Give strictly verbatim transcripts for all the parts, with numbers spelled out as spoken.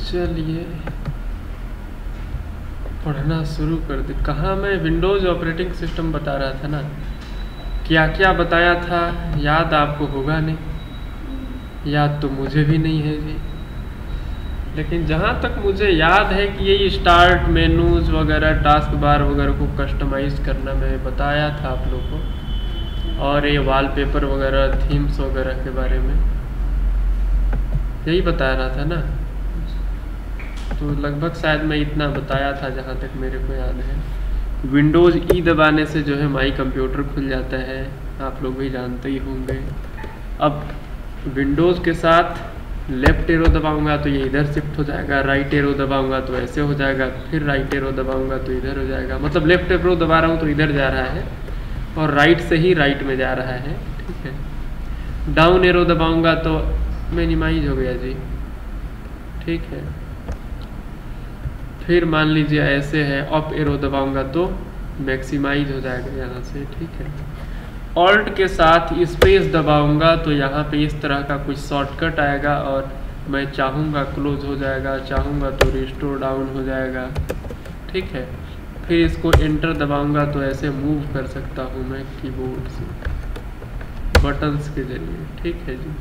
चलिए पढ़ना शुरू कर दे। कहाँ मैं विंडोज़ ऑपरेटिंग सिस्टम बता रहा था ना, क्या क्या बताया था याद आपको होगा नहीं, याद तो मुझे भी नहीं है जी। लेकिन जहाँ तक मुझे याद है कि ये स्टार्ट मेनूज वगैरह टास्क बार वगैरह को कस्टमाइज़ करना मैं बताया था आप लोग को, और ये वॉलपेपर वगैरह थीम्स वगैरह के बारे में यही बता रहा था ना। तो लगभग शायद मैं इतना बताया था जहाँ तक मेरे को याद है। विंडोज़ ई दबाने से जो है माई कंप्यूटर खुल जाता है, आप लोग भी जानते ही होंगे। अब विंडोज़ के साथ लेफ़्ट एरो दबाऊंगा तो ये इधर शिफ्ट हो जाएगा, राइट एरो दबाऊंगा तो ऐसे हो जाएगा, फिर राइट एरो दबाऊंगा तो इधर हो जाएगा। मतलब लेफ़्ट एरो दबा रहा हूँ तो इधर जा रहा है, और राइट से ही राइट में जा रहा है, ठीक है। डाउन एरो दबाऊंगा तो मिनिमाइज हो गया जी, ठीक है। फिर मान लीजिए ऐसे है, अप एरो दबाऊंगा तो मैक्सिमाइज हो जाएगा यहाँ से, ठीक है। ऑल्ट के साथ स्पेस दबाऊंगा तो यहाँ पे इस तरह का कुछ शॉर्टकट आएगा, और मैं चाहूँगा क्लोज हो जाएगा, चाहूँगा तो रिस्टोर डाउन हो जाएगा, ठीक है। फिर इसको एंटर दबाऊंगा तो ऐसे मूव कर सकता हूँ मैं कीबोर्ड से बटन्स के जरिए, ठीक है जी।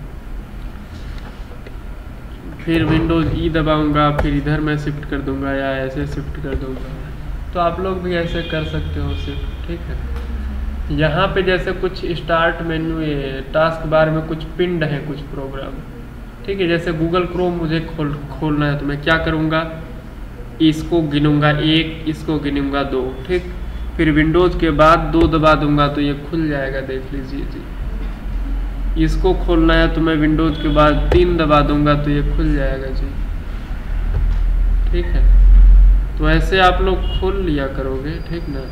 फिर विंडोज़ ई दबाऊंगा, फिर इधर मैं शिफ्ट कर दूंगा या ऐसे शिफ्ट कर दूंगा, तो आप लोग भी ऐसे कर सकते हो शिफ्ट, ठीक है। यहाँ पे जैसे कुछ स्टार्ट मेन्यू टास्क बार में कुछ पिंड है कुछ प्रोग्राम, ठीक है। जैसे गूगल क्रोम मुझे खोल खोलना है तो मैं क्या करूँगा, इसको गिनूंगा एक, इसको गिनूंगा दो, ठीक। फिर विंडोज़ के बाद दो दबा दूंगा तो ये खुल जाएगा, देख लीजिए जी। इसको खोलना है तो मैं विंडोज़ के बाद तीन दबा दूंगा तो ये खुल जाएगा जी, ठीक है। तो ऐसे आप लोग खोल लिया करोगे, ठीक ना।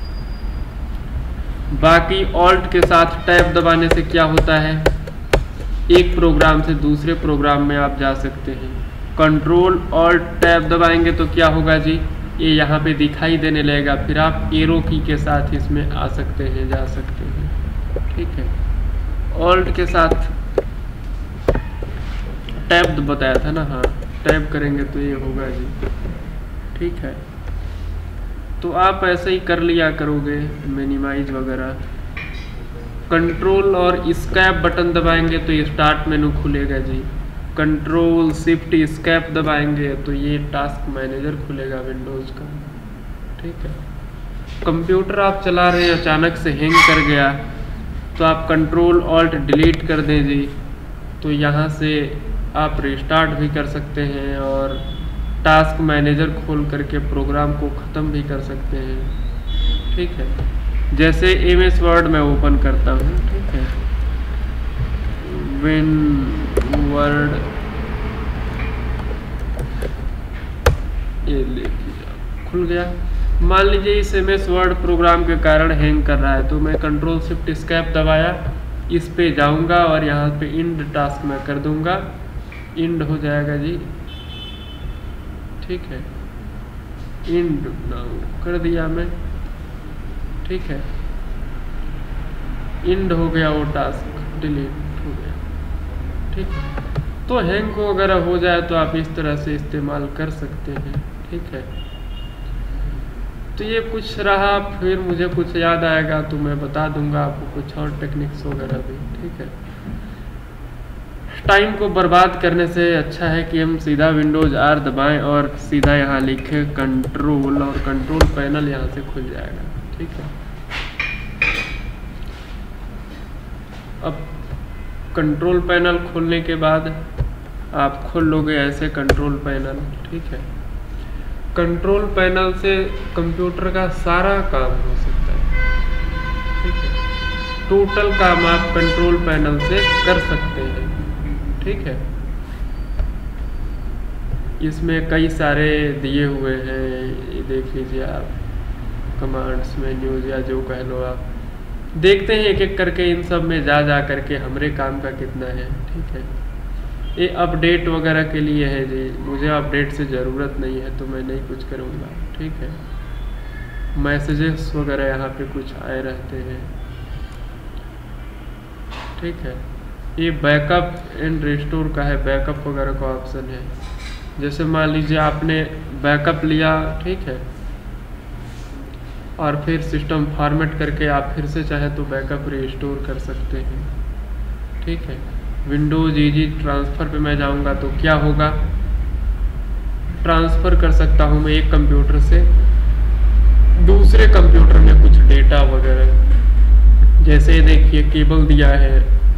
बाकी ऑल्ट के साथ टैब दबाने से क्या होता है, एक प्रोग्राम से दूसरे प्रोग्राम में आप जा सकते हैं। कंट्रोल ऑल्ट टैब दबाएंगे तो क्या होगा जी, ये यहाँ पे दिखाई देने लगेगा, फिर आप एरो की के साथ इसमें आ सकते हैं, जा सकते हैं, ठीक है। ऑल्ट के साथ टैब बताया था ना, हाँ टैब करेंगे तो ये होगा जी, ठीक है। तो आप ऐसे ही कर लिया करोगे मिनिमाइज वगैरह। कंट्रोल और स्कैप बटन दबाएंगे तो ये स्टार्ट मेनू खुलेगा जी। कंट्रोल शिफ्ट स्कैप दबाएंगे तो ये टास्क मैनेजर खुलेगा विंडोज़ का, ठीक है। कंप्यूटर आप चला रहे हैं, अचानक से हैंग कर गया तो आप कंट्रोल ऑल्ट डिलीट कर दें जी, तो यहाँ से आप रिस्टार्ट भी कर सकते हैं और टास्क मैनेजर खोल करके प्रोग्राम को ख़त्म भी कर सकते हैं, ठीक है। जैसे एम एस वर्ड में ओपन करता हूँ, ठीक है, विन वर्ड ये लेके खुल गया। मान लीजिए इस एम एस वर्ड प्रोग्राम के कारण हैंग कर रहा है तो मैं कंट्रोल शिफ्ट स्कैप दबाया, इस पे जाऊंगा और यहाँ पे इंड टास्क में कर दूंगा, इंड हो जाएगा जी, ठीक है। इंड कर दिया मैं, ठीक है। इंड हो गया, वो टास्क डिलीट हो गया, ठीक है। तो हैंग को अगर हो जाए तो आप इस तरह से इस्तेमाल कर सकते हैं, ठीक है। तो ये कुछ रहा, फिर मुझे कुछ याद आएगा तो मैं बता दूंगा आपको कुछ और टेक्निक्स वगैरह भी, ठीक है। टाइम को बर्बाद करने से अच्छा है कि हम सीधा विंडोज आर दबाएं और सीधा यहाँ लिखें कंट्रोल, और कंट्रोल पैनल यहाँ से खुल जाएगा, ठीक है। अब कंट्रोल पैनल खोलने के बाद आप खोल लोगे ऐसे कंट्रोल पैनल, ठीक है। कंट्रोल पैनल से कंप्यूटर का सारा काम हो सकता है, ठीक है। टोटल काम आप कंट्रोल पैनल से कर सकते हैं, ठीक है। इसमें कई सारे दिए हुए हैं, ये देख लीजिए आप, कमांड्स मेन्यूज या जो कह लो आप, देखते हैं एक एक करके इन सब में जा जा करके हमारे काम का कितना है, ठीक है। ये अपडेट वगैरह के लिए है जी, मुझे अपडेट से ज़रूरत नहीं है तो मैं नहीं कुछ करूँगा, ठीक है। मैसेजेस वगैरह यहाँ पे कुछ आए रहते हैं, ठीक है। ये बैकअप एंड रिस्टोर का है, बैकअप वगैरह का ऑप्शन है। जैसे मान लीजिए आपने बैकअप लिया, ठीक है, और फिर सिस्टम फॉर्मेट करके आप फिर से चाहे तो बैकअप रिस्टोर कर सकते हैं, ठीक है। विंडोज ईजी ट्रांसफ़र पे मैं जाऊंगा तो क्या होगा, ट्रांसफ़र कर सकता हूं मैं एक कंप्यूटर से दूसरे कंप्यूटर में कुछ डेटा वगैरह। जैसे देखिए केबल दिया है,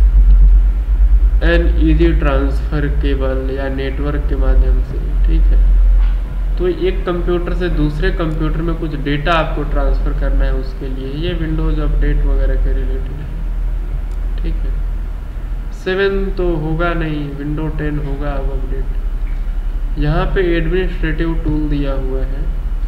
एन ईजी ट्रांसफ़र केबल या नेटवर्क के माध्यम से, ठीक है। तो एक कंप्यूटर से दूसरे कंप्यूटर में कुछ डेटा आपको ट्रांसफ़र करना है, उसके लिए ये विंडोज़ अपडेट वगैरह के रिलेटेड है, ठीक है। सेवन तो होगा नहीं, विंडो टेन होगा अब अपडेट। यहाँ पे एडमिनिस्ट्रेटिव टूल दिया हुआ है,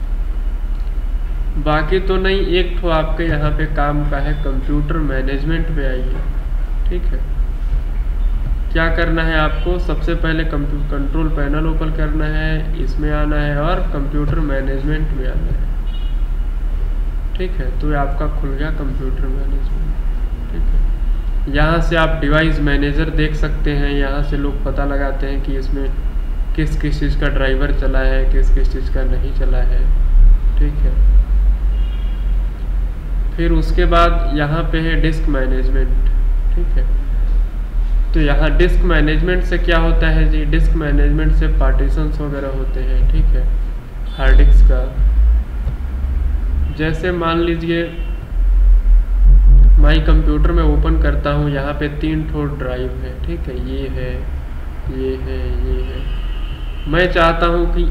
बाकी तो नहीं। एक तो आपके यहाँ पे काम का है कंप्यूटर मैनेजमेंट पे आइए, ठीक है। क्या करना है आपको, सबसे पहले कंट्रोल पैनल ओपन करना है, इसमें आना है और कंप्यूटर मैनेजमेंट में आना है, ठीक है। तो ये आपका खुल गया कंप्यूटर मैनेजमेंट, ठीक है। यहाँ से आप डिवाइस मैनेजर देख सकते हैं, यहाँ से लोग पता लगाते हैं कि इसमें किस किस चीज़ का ड्राइवर चला है, किस किस चीज़ का नहीं चला है, ठीक है। फिर उसके बाद यहाँ पे है डिस्क मैनेजमेंट, ठीक है। तो यहाँ डिस्क मैनेजमेंट से क्या होता है जी, डिस्क मैनेजमेंट से पार्टीशंस वगैरह होते हैं, ठीक है, हार्ड डिस्क का। जैसे मान लीजिए माई कंप्यूटर में ओपन करता हूँ, यहाँ पे तीन ठो ड्राइव है, ठीक है, ये है, ये है, ये है। मैं चाहता हूँ कि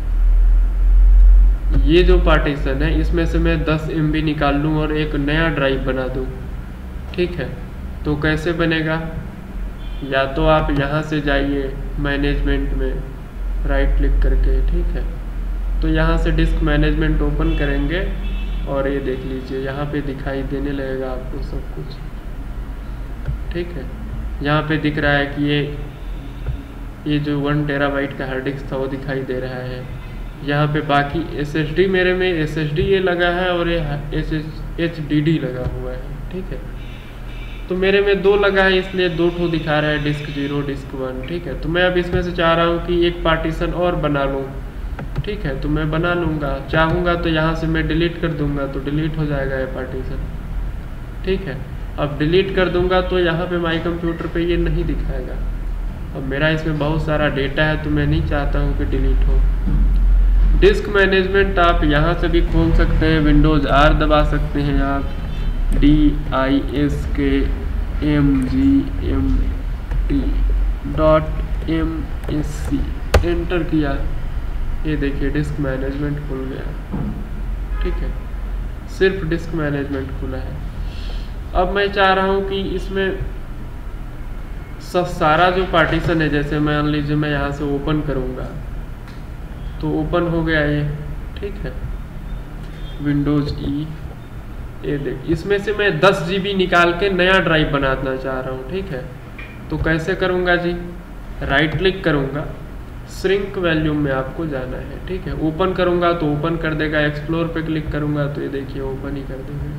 ये जो पार्टीशन है इसमें से मैं दस एम बी निकाल लूँ और एक नया ड्राइव बना दूँ, ठीक है। तो कैसे बनेगा, या तो आप यहाँ से जाइए मैनेजमेंट में राइट क्लिक करके, ठीक है। तो यहाँ से डिस्क मैनेजमेंट ओपन करेंगे और ये देख लीजिए यहाँ पे दिखाई देने लगेगा आपको सब कुछ, ठीक है। यहाँ पे दिख रहा है कि ये ये जो वन टेराबाइट का हार्ड डिस्क था वो दिखाई दे रहा है। यहाँ पे बाकी एसएसडी, मेरे में एसएसडी ये लगा है और ये एच एच डी डी लगा हुआ है, ठीक है। तो मेरे में दो लगा है इसलिए दो ठो दिखा रहा है, डिस्क जीरो डिस्क वन, ठीक है। तो मैं अब इसमें से चाह रहा हूँ कि एक पार्टीशन और बना लूँ, ठीक है। तो मैं बना लूँगा, चाहूँगा तो यहाँ से मैं डिलीट कर दूँगा तो डिलीट हो जाएगा ये पार्टीशन, ठीक है। अब डिलीट कर दूँगा तो यहाँ पे माई कंप्यूटर पे ये नहीं दिखाएगा। अब मेरा इसमें बहुत सारा डेटा है तो मैं नहीं चाहता हूँ कि डिलीट हो। डिस्क मैनेजमेंट आप यहाँ से भी खोल सकते हैं, विंडोज़ आर दबा सकते हैं आप, D I S K M G M T dot M S C enter किया, ये देखिए डिस्क मैनेजमेंट खुल गया, ठीक है। सिर्फ डिस्क मैनेजमेंट खुला है। अब मैं चाह रहा हूँ कि इसमें सब सारा जो पार्टीशन है, जैसे मान लीजिए मैं यहाँ से ओपन करूँगा तो ओपन हो गया ये, ठीक है, विंडोज़ ई। ये देख, इसमें से मैं दस जी बी निकाल के नया ड्राइव बनाना चाह रहा हूँ, ठीक है। तो कैसे करूँगा जी, राइट क्लिक करूँगा, श्रिंक वॉल्यूम में आपको जाना है, ठीक है। ओपन करूँगा तो ओपन कर देगा, एक्सप्लोर पे क्लिक करूँगा तो ये देखिए ओपन ही कर देगा।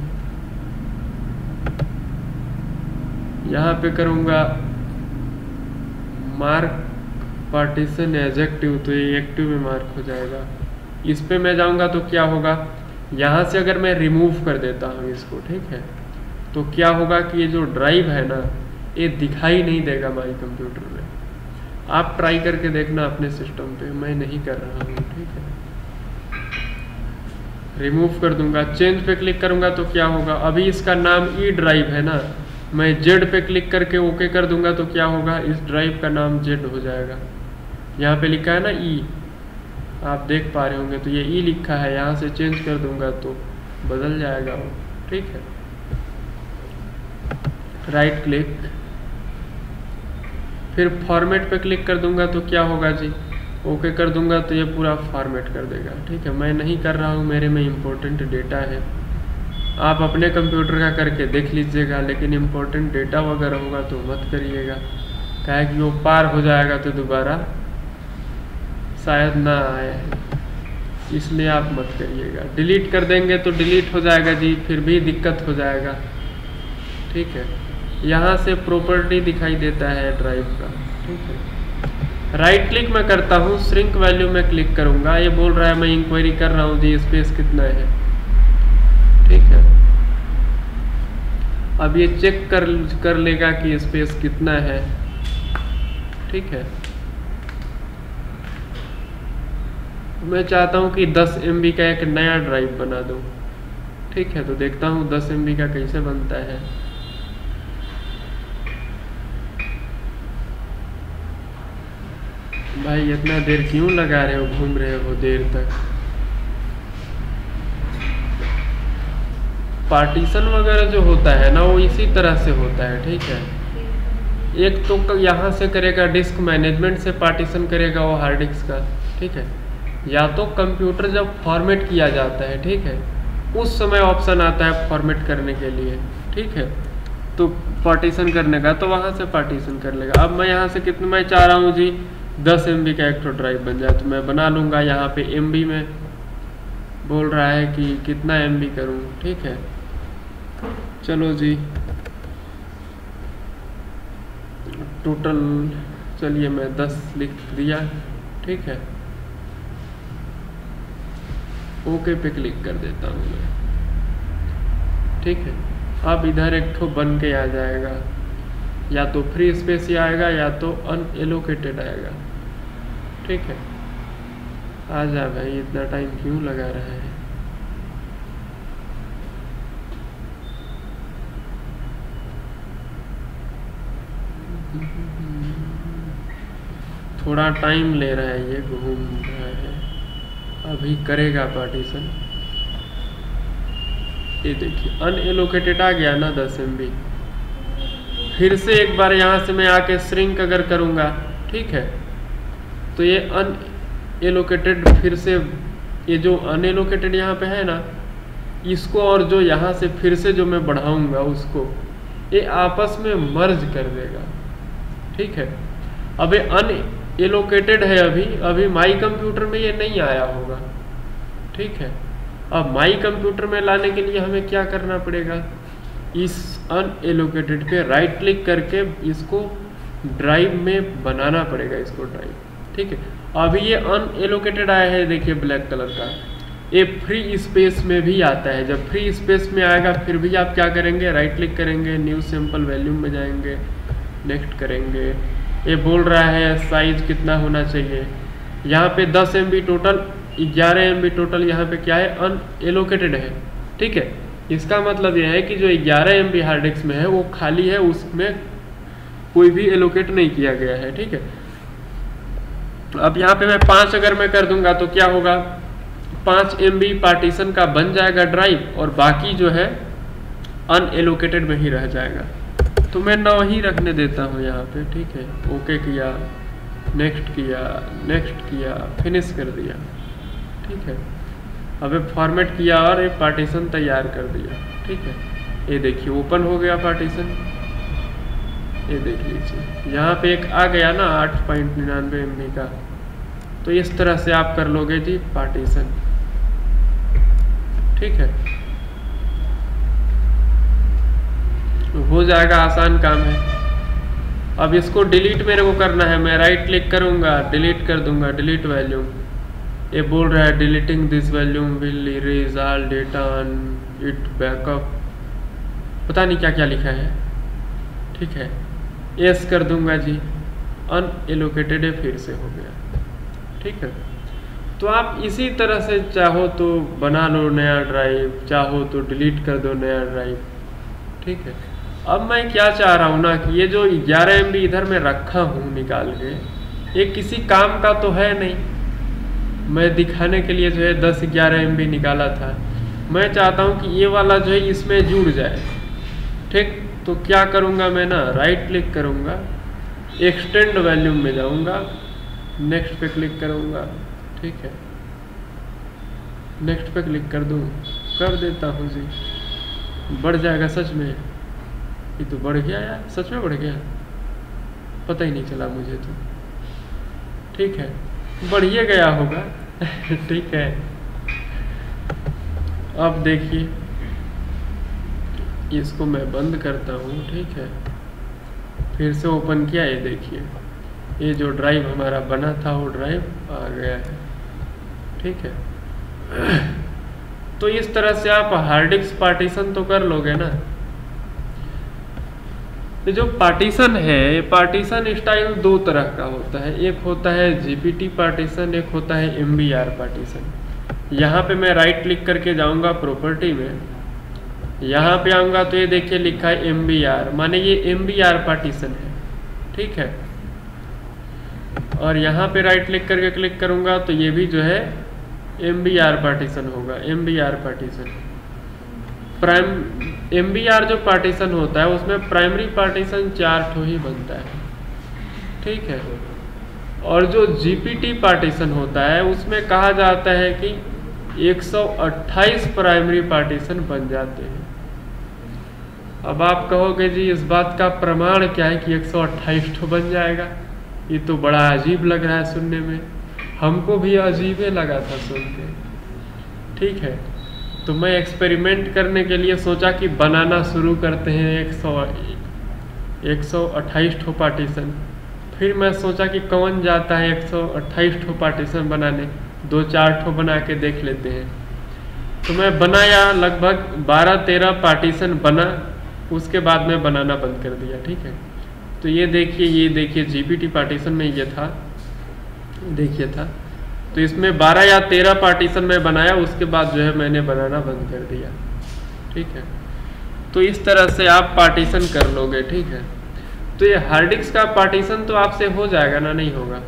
यहाँ पे करूँगा मार्क पार्टीशन एज एक्टिव, तो ये एक्टिव में मार्क हो जाएगा। इस पे मैं जाऊँगा तो क्या होगा, यहाँ से अगर मैं रिमूव कर देता हूँ इसको, ठीक है, तो क्या होगा कि ये जो ड्राइव है ना ये दिखाई नहीं देगा माई कंप्यूटर में। आप ट्राई करके देखना अपने सिस्टम पे, मैं नहीं कर रहा हूँ, ठीक है। रिमूव कर दूंगा, चेंज पे क्लिक करूंगा तो क्या होगा, अभी इसका नाम ई ड्राइव है ना, मैं जेड पे क्लिक करके ओके कर दूंगा तो क्या होगा, इस ड्राइव का नाम जेड हो जाएगा। यहाँ पे लिखा है ना ई, आप देख पा रहे होंगे, तो ये ई लिखा है, यहाँ से चेंज कर दूंगा तो बदल जाएगा वो, ठीक है। राइट क्लिक, फिर फॉर्मेट पे क्लिक कर दूंगा तो क्या होगा जी, ओके कर दूंगा तो ये पूरा फॉर्मेट कर देगा, ठीक है। मैं नहीं कर रहा हूँ, मेरे में इम्पोर्टेंट डेटा है, आप अपने कंप्यूटर का करके देख लीजिएगा, लेकिन इम्पोर्टेंट डेटा वगैरह होगा तो मत करिएगा, क्या कि वो पार हो जाएगा तो दोबारा शायद ना आए, इसलिए आप मत करिएगा। डिलीट कर देंगे तो डिलीट हो जाएगा जी, फिर भी दिक्कत हो जाएगा, ठीक है। यहाँ से प्रॉपर्टी दिखाई देता है ड्राइव का, ठीक है। राइट क्लिक मैं करता हूँ, श्रिंक वैल्यू में क्लिक करूंगा, ये बोल रहा है मैं इंक्वायरी कर रहा हूँ जी स्पेस कितना है, ठीक है। अब ये चेक कर कर लेगा कि स्पेस कितना है, ठीक है। मैं चाहता हूँ कि दस एम बी का एक नया ड्राइव बना दूँ, ठीक है। तो देखता हूँ दस एम बी का कैसे बनता है। भाई इतना देर क्यों लगा रहे हो, घूम रहे हो देर तक। पार्टीशन वगैरह जो होता है ना वो इसी तरह से होता है, ठीक है। एक तो यहाँ से करेगा डिस्क मैनेजमेंट से पार्टीशन करेगा वो हार्ड डिस्क का, ठीक है। या तो कंप्यूटर जब फॉर्मेट किया जाता है, ठीक है, उस समय ऑप्शन आता है फॉर्मेट करने के लिए, ठीक है, तो पार्टीशन करने का, तो वहाँ से पार्टीशन कर लेगा। अब मैं यहाँ से कितना मैं चाह रहा हूँ जी दस एम बी का एक तो ड्राइव बन जाए, तो मैं बना लूँगा। यहाँ पे एम बी में बोल रहा है कि कितना एम बी करूँ, ठीक है। चलो जी टोटल, चलिए मैं दस लिख दिया, ठीक है। ओके पे क्लिक कर देता हूँ मैं, ठीक है। अब इधर एक ठो बन के आ जाएगा, या तो फ्री स्पेस ही आएगा या तो अनएलोकेटेड आएगा, ठीक है। आ जा भाई, इतना टाइम क्यों लगा रहा है। थोड़ा टाइम ले रहा है, ये घूम रहा है, अभी करेगा पार्टीशन। ये देखिए अनएलोकेटेड आ गया ना दस एम बी। फिर से एक बार यहाँ से मैं आके श्रिंक अगर करूँगा, ठीक है, तो ये अनएलोकेटेड फिर से, ये जो अनएलोकेटेड यहाँ पे है ना, इसको और जो यहाँ से फिर से जो मैं बढ़ाऊँगा उसको, ये आपस में मर्ज कर देगा, ठीक है। अब ये अनएलोकेटेड है अभी, अभी माई कंप्यूटर में ये नहीं आया होगा, ठीक है। अब माई कंप्यूटर में लाने के लिए हमें क्या करना पड़ेगा, इस अनएलोकेटेड पे राइट क्लिक करके इसको ड्राइव में बनाना पड़ेगा, इसको ड्राइव, ठीक है। अभी ये अनएलोकेटेड आया है, देखिए ब्लैक कलर का, ये फ्री स्पेस में भी आता है। जब फ्री स्पेस में आएगा फिर भी आप क्या करेंगे, राइट क्लिक करेंगे, न्यू सैंपल वॉल्यूम में जाएंगे, नेक्स्ट करेंगे। ये बोल रहा है साइज कितना होना चाहिए, यहाँ पे दस एम बी टोटल, ग्यारह एम बी टोटल यहाँ पे क्या है, अनएलोकेटेड है, ठीक है। इसका मतलब यह है कि जो ग्यारह एम बी हार्ड डिस्क में है वो खाली है, उसमें कोई भी एलोकेट नहीं किया गया है, ठीक है। अब यहाँ पे मैं पाँच अगर मैं कर दूंगा तो क्या होगा, पाँच एम बी पार्टीशन का बन जाएगा ड्राइव, और बाकी जो है अनएलोकेटेड में ही रह जाएगा। तो मैं नौ ही रखने देता हूँ यहाँ पे, ठीक है। ओके किया, नेक्स्ट किया, नेक्स्ट किया, फिनिश कर दिया, ठीक है। अब फॉर्मेट किया और एक पार्टीशन तैयार कर दिया, ठीक है। ये देखिए ओपन हो गया पार्टीशन, ये देख लीजिए यहाँ पे एक आ गया ना आठ पॉइंट निन्यानवे एम बी का। तो इस तरह से आप कर लोगे जी पार्टीशन, ठीक है, हो जाएगा, आसान काम है। अब इसको डिलीट मेरे को करना है, मैं राइट क्लिक करूंगा, डिलीट कर दूंगा, डिलीट वॉल्यूम। ये बोल रहा है deleting this volume will erase all data on it backup, पता नहीं क्या क्या लिखा है, ठीक है। एस कर दूंगा जी, अनएलोकेटेड है, फिर से हो गया, ठीक है। तो आप इसी तरह से चाहो तो बना लो नया ड्राइव, चाहो तो डिलीट कर दो नया ड्राइव, ठीक है। अब मैं क्या चाह रहा हूँ ना कि ये जो ग्यारह एम बी इधर मैं रखा हूँ निकाल के, ये किसी काम का तो है नहीं, मैं दिखाने के लिए जो है दस ग्यारह एम बी निकाला था। मैं चाहता हूँ कि ये वाला जो है इसमें जुड़ जाए, ठीक। तो क्या करूँगा मैं ना, राइट क्लिक करूँगा, एक्सटेंड वॉल्यूम में जाऊँगा, नेक्स्ट पे क्लिक करूँगा, ठीक है। नेक्स्ट पे क्लिक कर दूँ, कर देता हूँ जी, बढ़ जाएगा सच में। ये तो बढ़ गया यार, सच में बढ़ गया, पता ही नहीं चला मुझे तो, ठीक है, बढ़िए गया होगा ठीक है। अब देखिए इसको मैं बंद करता हूँ, ठीक है, फिर से ओपन किया, ये देखिए ये जो ड्राइव हमारा बना था वो ड्राइव आ गया है। ठीक है, तो इस तरह से आप हार्ड डिस्क पार्टीशन तो कर लोगे ना। ये जो पार्टीशन है, ये पार्टीशन स्टाइल दो तरह का होता है, एक होता है जीपीटी पार्टीशन, एक होता है एमबीआर पार्टीशन। यहाँ पे मैं राइट क्लिक करके जाऊँगा प्रॉपर्टी में, यहाँ पे आऊँगा तो ये देखिए लिखा है एमबीआर, माने ये एमबीआर पार्टीशन है। ठीक है, और यहाँ पे राइट क्लिक करके क्लिक करूँगा तो ये भी जो है एमबीआर पार्टीशन होगा, एमबीआर पार्टीशन। प्राइम एमबीआर जो पार्टीशन होता है उसमें प्राइमरी पार्टीशन चार ठो ही बनता है। ठीक है, और जो जीपीटी पार्टीशन होता है उसमें कहा जाता है कि एक सौ अट्ठाईस प्राइमरी पार्टीशन बन जाते हैं। अब आप कहोगे जी इस बात का प्रमाण क्या है कि एक सौ अट्ठाईस ठो बन जाएगा, ये तो बड़ा अजीब लग रहा है सुनने में, हमको भी अजीब लगा था सुन के। ठीक है, तो मैं एक्सपेरिमेंट करने के लिए सोचा कि बनाना शुरू करते हैं एक सौ एक सौ अट्ठाईस ठो पार्टीशन। फिर मैं सोचा कि कौन जाता है एक सौ अट्ठाईस ठो पार्टीशन बनाने, दो चार ठो बना के देख लेते हैं। तो मैं बनाया, लगभग बारह तेरह पार्टीशन बना, उसके बाद मैं बनाना बंद कर दिया। ठीक है, तो ये देखिए, ये देखिए जीपीटी पार्टीशन में ये था, देखिए था, तो इसमें बारह या तेरह पार्टीशन में बनाया, उसके बाद जो है मैंने बनाना बंद कर दिया। ठीक है, तो इस तरह से आप पार्टीशन कर लोगे। ठीक है, तो ये हार्ड डिस्क का पार्टीशन तो आपसे हो जाएगा ना, नहीं होगा?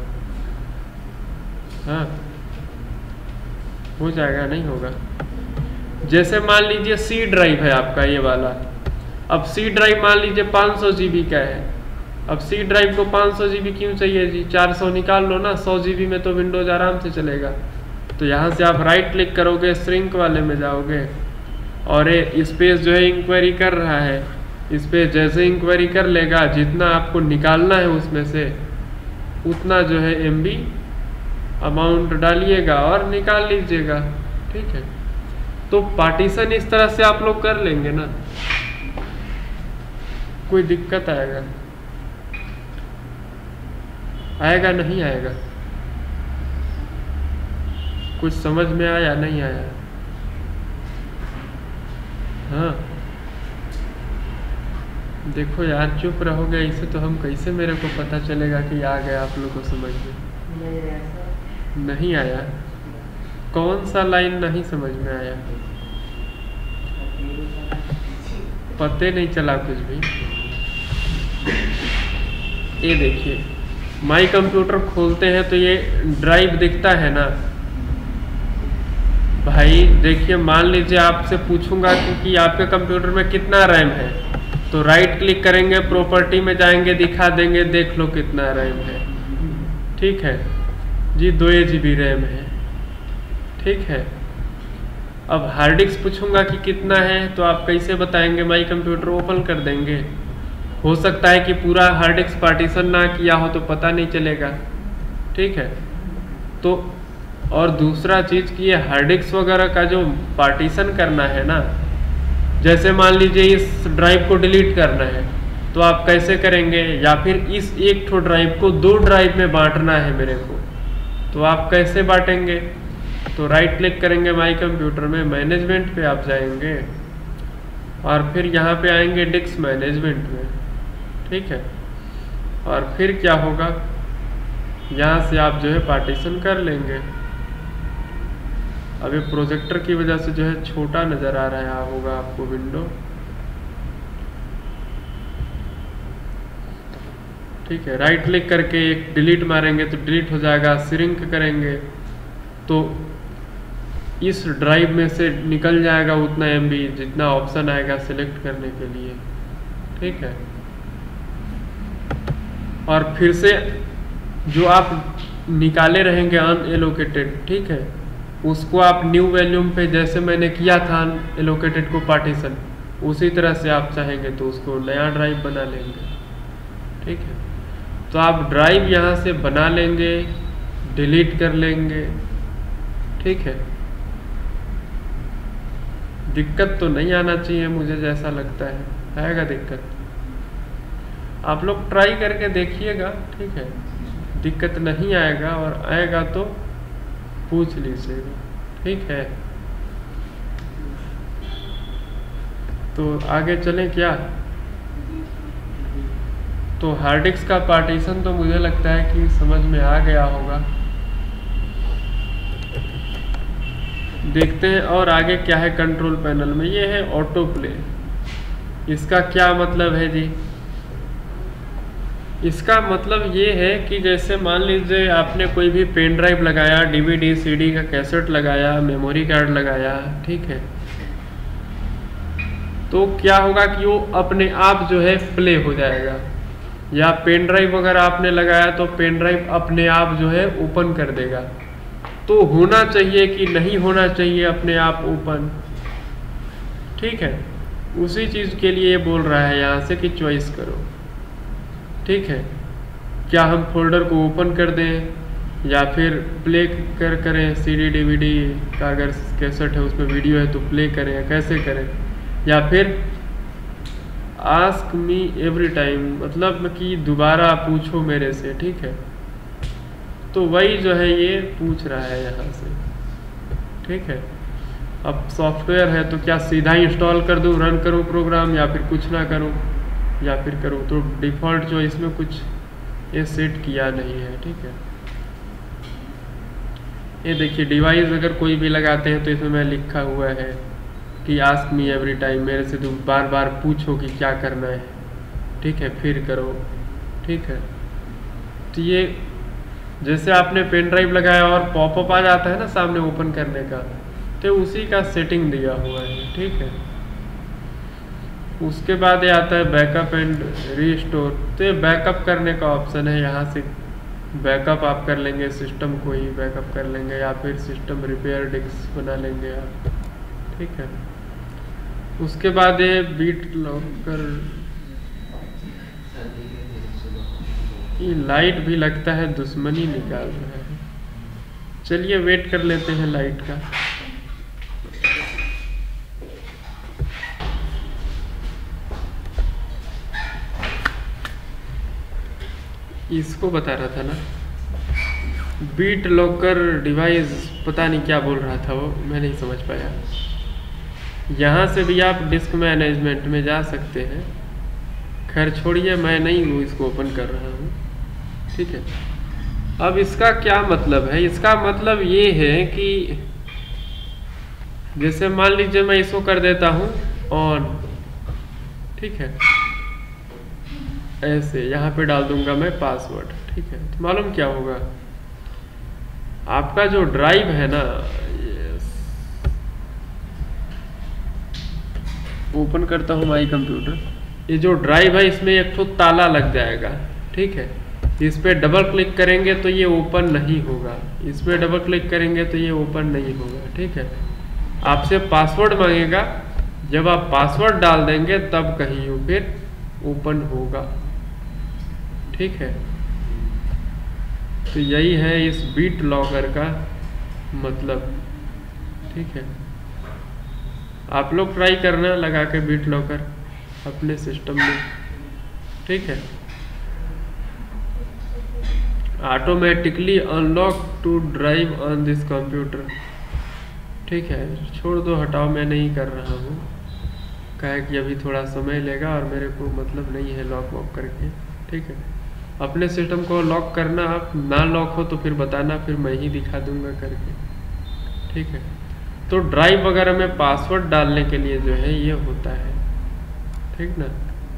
हाँ, हो जाएगा, नहीं होगा? जैसे मान लीजिए सी ड्राइव है आपका ये वाला, अब सी ड्राइव मान लीजिए पाँच सौ जी बी का है। अब सी ड्राइव को पाँच सौ जी बी क्यों चाहिए जी? चार सौ निकाल लो ना, सौ जी बी में तो विंडोज आराम से चलेगा। तो यहाँ से आप राइट क्लिक करोगे, श्रिंक वाले में जाओगे, और ये स्पेस जो है इंक्वायरी कर रहा है, इस पर जैसे इंक्वायरी कर लेगा, जितना आपको निकालना है उसमें से उतना जो है एम बी अमाउंट डालिएगा और निकाल लीजिएगा। ठीक है, तो पार्टीशन इस तरह से आप लोग कर लेंगे ना, कोई दिक्कत आएगा? आएगा नहीं आएगा? कुछ समझ में आया नहीं आया? हाँ, देखो यार, चुप रहोगे इसे तो हम कैसे, मेरे को पता चलेगा कि आ गया आप लोग को समझ में? नहीं आया? कौन सा लाइन नहीं समझ में आया? पते नहीं चला कुछ भी? ये देखिए, माई कंप्यूटर खोलते हैं तो ये ड्राइव दिखता है ना भाई। देखिए, मान लीजिए आपसे पूछूंगा कि, कि आपके कंप्यूटर में कितना रैम है, तो राइट क्लिक करेंगे, प्रॉपर्टी में जाएंगे, दिखा देंगे, देख लो कितना रैम है। ठीक है जी, दो जी बी रैम है। ठीक है, अब हार्ड डिस्क पूछूंगा कि कितना है, तो आप कैसे बताएंगे? माई कंप्यूटर ओपन कर देंगे, हो सकता है कि पूरा हार्ड डिस्क पार्टीशन ना किया हो तो पता नहीं चलेगा। ठीक है, तो और दूसरा चीज़ कि ये हार्ड डिस्क वगैरह का जो पार्टीशन करना है ना, जैसे मान लीजिए इस ड्राइव को डिलीट करना है, तो आप कैसे करेंगे? या फिर इस एक ठो ड्राइव को दो ड्राइव में बांटना है मेरे को, तो आप कैसे बांटेंगे? तो राइट क्लिक करेंगे माई कंप्यूटर में, मैनेजमेंट पे आप जाएंगे, और फिर यहाँ पे आएंगे डिस्क मैनेजमेंट में। ठीक है, और फिर क्या होगा, यहाँ से आप जो है पार्टीशन कर लेंगे। अभी प्रोजेक्टर की वजह से जो है छोटा नज़र आ रहा होगा आपको विंडो। ठीक है, राइट क्लिक करके एक डिलीट मारेंगे तो डिलीट हो जाएगा, श्रिंक करेंगे तो इस ड्राइव में से निकल जाएगा उतना एम बी जितना ऑप्शन आएगा सिलेक्ट करने के लिए। ठीक है, और फिर से जो आप निकाले रहेंगे अनएलोकेटेड, ठीक है, उसको आप न्यू वैल्यूम पे, जैसे मैंने किया था अनएलोकेटेड को पार्टीशन, उसी तरह से आप चाहेंगे तो उसको नया ड्राइव बना लेंगे। ठीक है, तो आप ड्राइव यहाँ से बना लेंगे, डिलीट कर लेंगे। ठीक है, दिक्कत तो नहीं आना चाहिए मुझे जैसा लगता है। आएगा दिक्कत? आप लोग ट्राई करके देखिएगा। ठीक है, दिक्कत नहीं आएगा, और आएगा तो पूछ लीजिएगा, ठीक है। तो आगे चलें क्या? तो हार्ड डिस्क का पार्टीशन तो मुझे लगता है कि समझ में आ गया होगा। देखते हैं और आगे क्या है कंट्रोल पैनल में। ये है ऑटो प्ले। इसका क्या मतलब है जी? इसका मतलब ये है कि जैसे मान लीजिए आपने कोई भी पेन ड्राइव लगाया, डीवीडी सीडी का कैसेट लगाया, मेमोरी कार्ड लगाया, ठीक है, तो क्या होगा कि वो अपने आप जो है प्ले हो जाएगा। या पेन ड्राइव अगर आपने लगाया तो पेन ड्राइव अपने आप जो है ओपन कर देगा। तो होना चाहिए कि नहीं होना चाहिए अपने आप ओपन, ठीक है। उसी चीज़ के लिए बोल रहा है यहाँ से कि चॉइस करो, ठीक है। क्या हम फोल्डर को ओपन कर दें या फिर प्ले कर करें, सीडी डीवीडी का अगर कैसेट है उसमें वीडियो है तो प्ले करें, कैसे करें, या फिर आस्क मी एवरी टाइम, मतलब कि दोबारा पूछो मेरे से, ठीक है। तो वही जो है ये पूछ रहा है यहाँ से, ठीक है। अब सॉफ्टवेयर है तो क्या सीधा इंस्टॉल कर दूँ, रन करूँ प्रोग्राम, या फिर कुछ ना करूँ, या फिर करूँ? तो डिफ़ॉल्ट जो इसमें कुछ ये सेट किया नहीं है, ठीक है। ये देखिए डिवाइस अगर कोई भी लगाते हैं तो इसमें मैं लिखा हुआ है कि आस्क मी एवरी टाइम, मेरे से तो बार बार पूछो कि क्या करना है, ठीक है, फिर करो, ठीक है। तो ये जैसे आपने पेन ड्राइव लगाया और पॉपअप आ जाता है ना सामने ओपन करने का, तो उसी का सेटिंग दिया हुआ है, ठीक है। उसके बाद ये आता है बैकअप एंड रीस्टोर। तो ये बैकअप करने का ऑप्शन है, यहाँ से बैकअप आप कर लेंगे, सिस्टम को ही बैकअप कर लेंगे, या फिर सिस्टम रिपेयर डिस्क बना लेंगे आप, ठीक है। उसके बाद ये बीट लॉकर, ये लाइट भी लगता है दुश्मनी निकाल रहा है। चलिए वेट कर लेते हैं लाइट का। इसको बता रहा था ना, बीट लॉकर डिवाइस, पता नहीं क्या बोल रहा था वो, मैं नहीं समझ पाया। यहाँ से भी आप डिस्क मैनेजमेंट में जा सकते हैं। खैर छोड़िए, मैं नहीं हूँ इसको ओपन कर रहा हूँ, ठीक है। अब इसका क्या मतलब है? इसका मतलब ये है कि जैसे मान लीजिए मैं इसको कर देता हूँ ऑन, ठीक है, ऐसे यहाँ पे डाल दूंगा मैं पासवर्ड, ठीक है। तो मालूम क्या होगा, आपका जो ड्राइव है ना, ओपन करता हूँ माई कंप्यूटर, ये जो ड्राइव है इसमें एक तो ताला लग जाएगा, ठीक है। इस पर डबल क्लिक करेंगे तो ये ओपन नहीं होगा, इस पर डबल क्लिक करेंगे तो ये ओपन नहीं होगा, ठीक है। आपसे पासवर्ड मांगेगा, जब आप पासवर्ड डाल देंगे तब कहीं वो फिर ओपन होगा, ठीक है। तो यही है इस बीट लॉकर का मतलब, ठीक है। आप लोग ट्राई करना लगा के बीट लॉकर अपने सिस्टम में, ठीक है। Automatically unlock to drive on this computer, ठीक है। छोड़ दो, हटाओ, मैं नहीं कर रहा हूँ, कहे कि अभी थोड़ा समय लेगा और मेरे को मतलब नहीं है लॉक वॉक करके, ठीक है। अपने सिस्टम को लॉक करना, आप ना लॉक हो तो फिर बताना, फिर मैं ही दिखा दूंगा करके, ठीक है। तो ड्राइव वगैरह में पासवर्ड डालने के लिए जो है ये होता है, ठीक ना।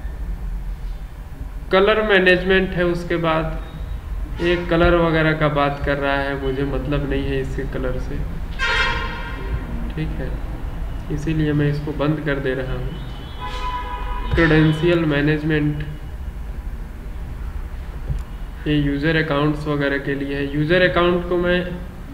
कलर मैनेजमेंट है, उसके बाद एक कलर वगैरह का बात कर रहा है, मुझे मतलब नहीं है इसके कलर से, ठीक है, इसीलिए मैं इसको बंद कर दे रहा हूँ। क्रेडेंशियल मैनेजमेंट, ये यूज़र अकाउंट्स वगैरह के लिए है। यूज़र अकाउंट को मैं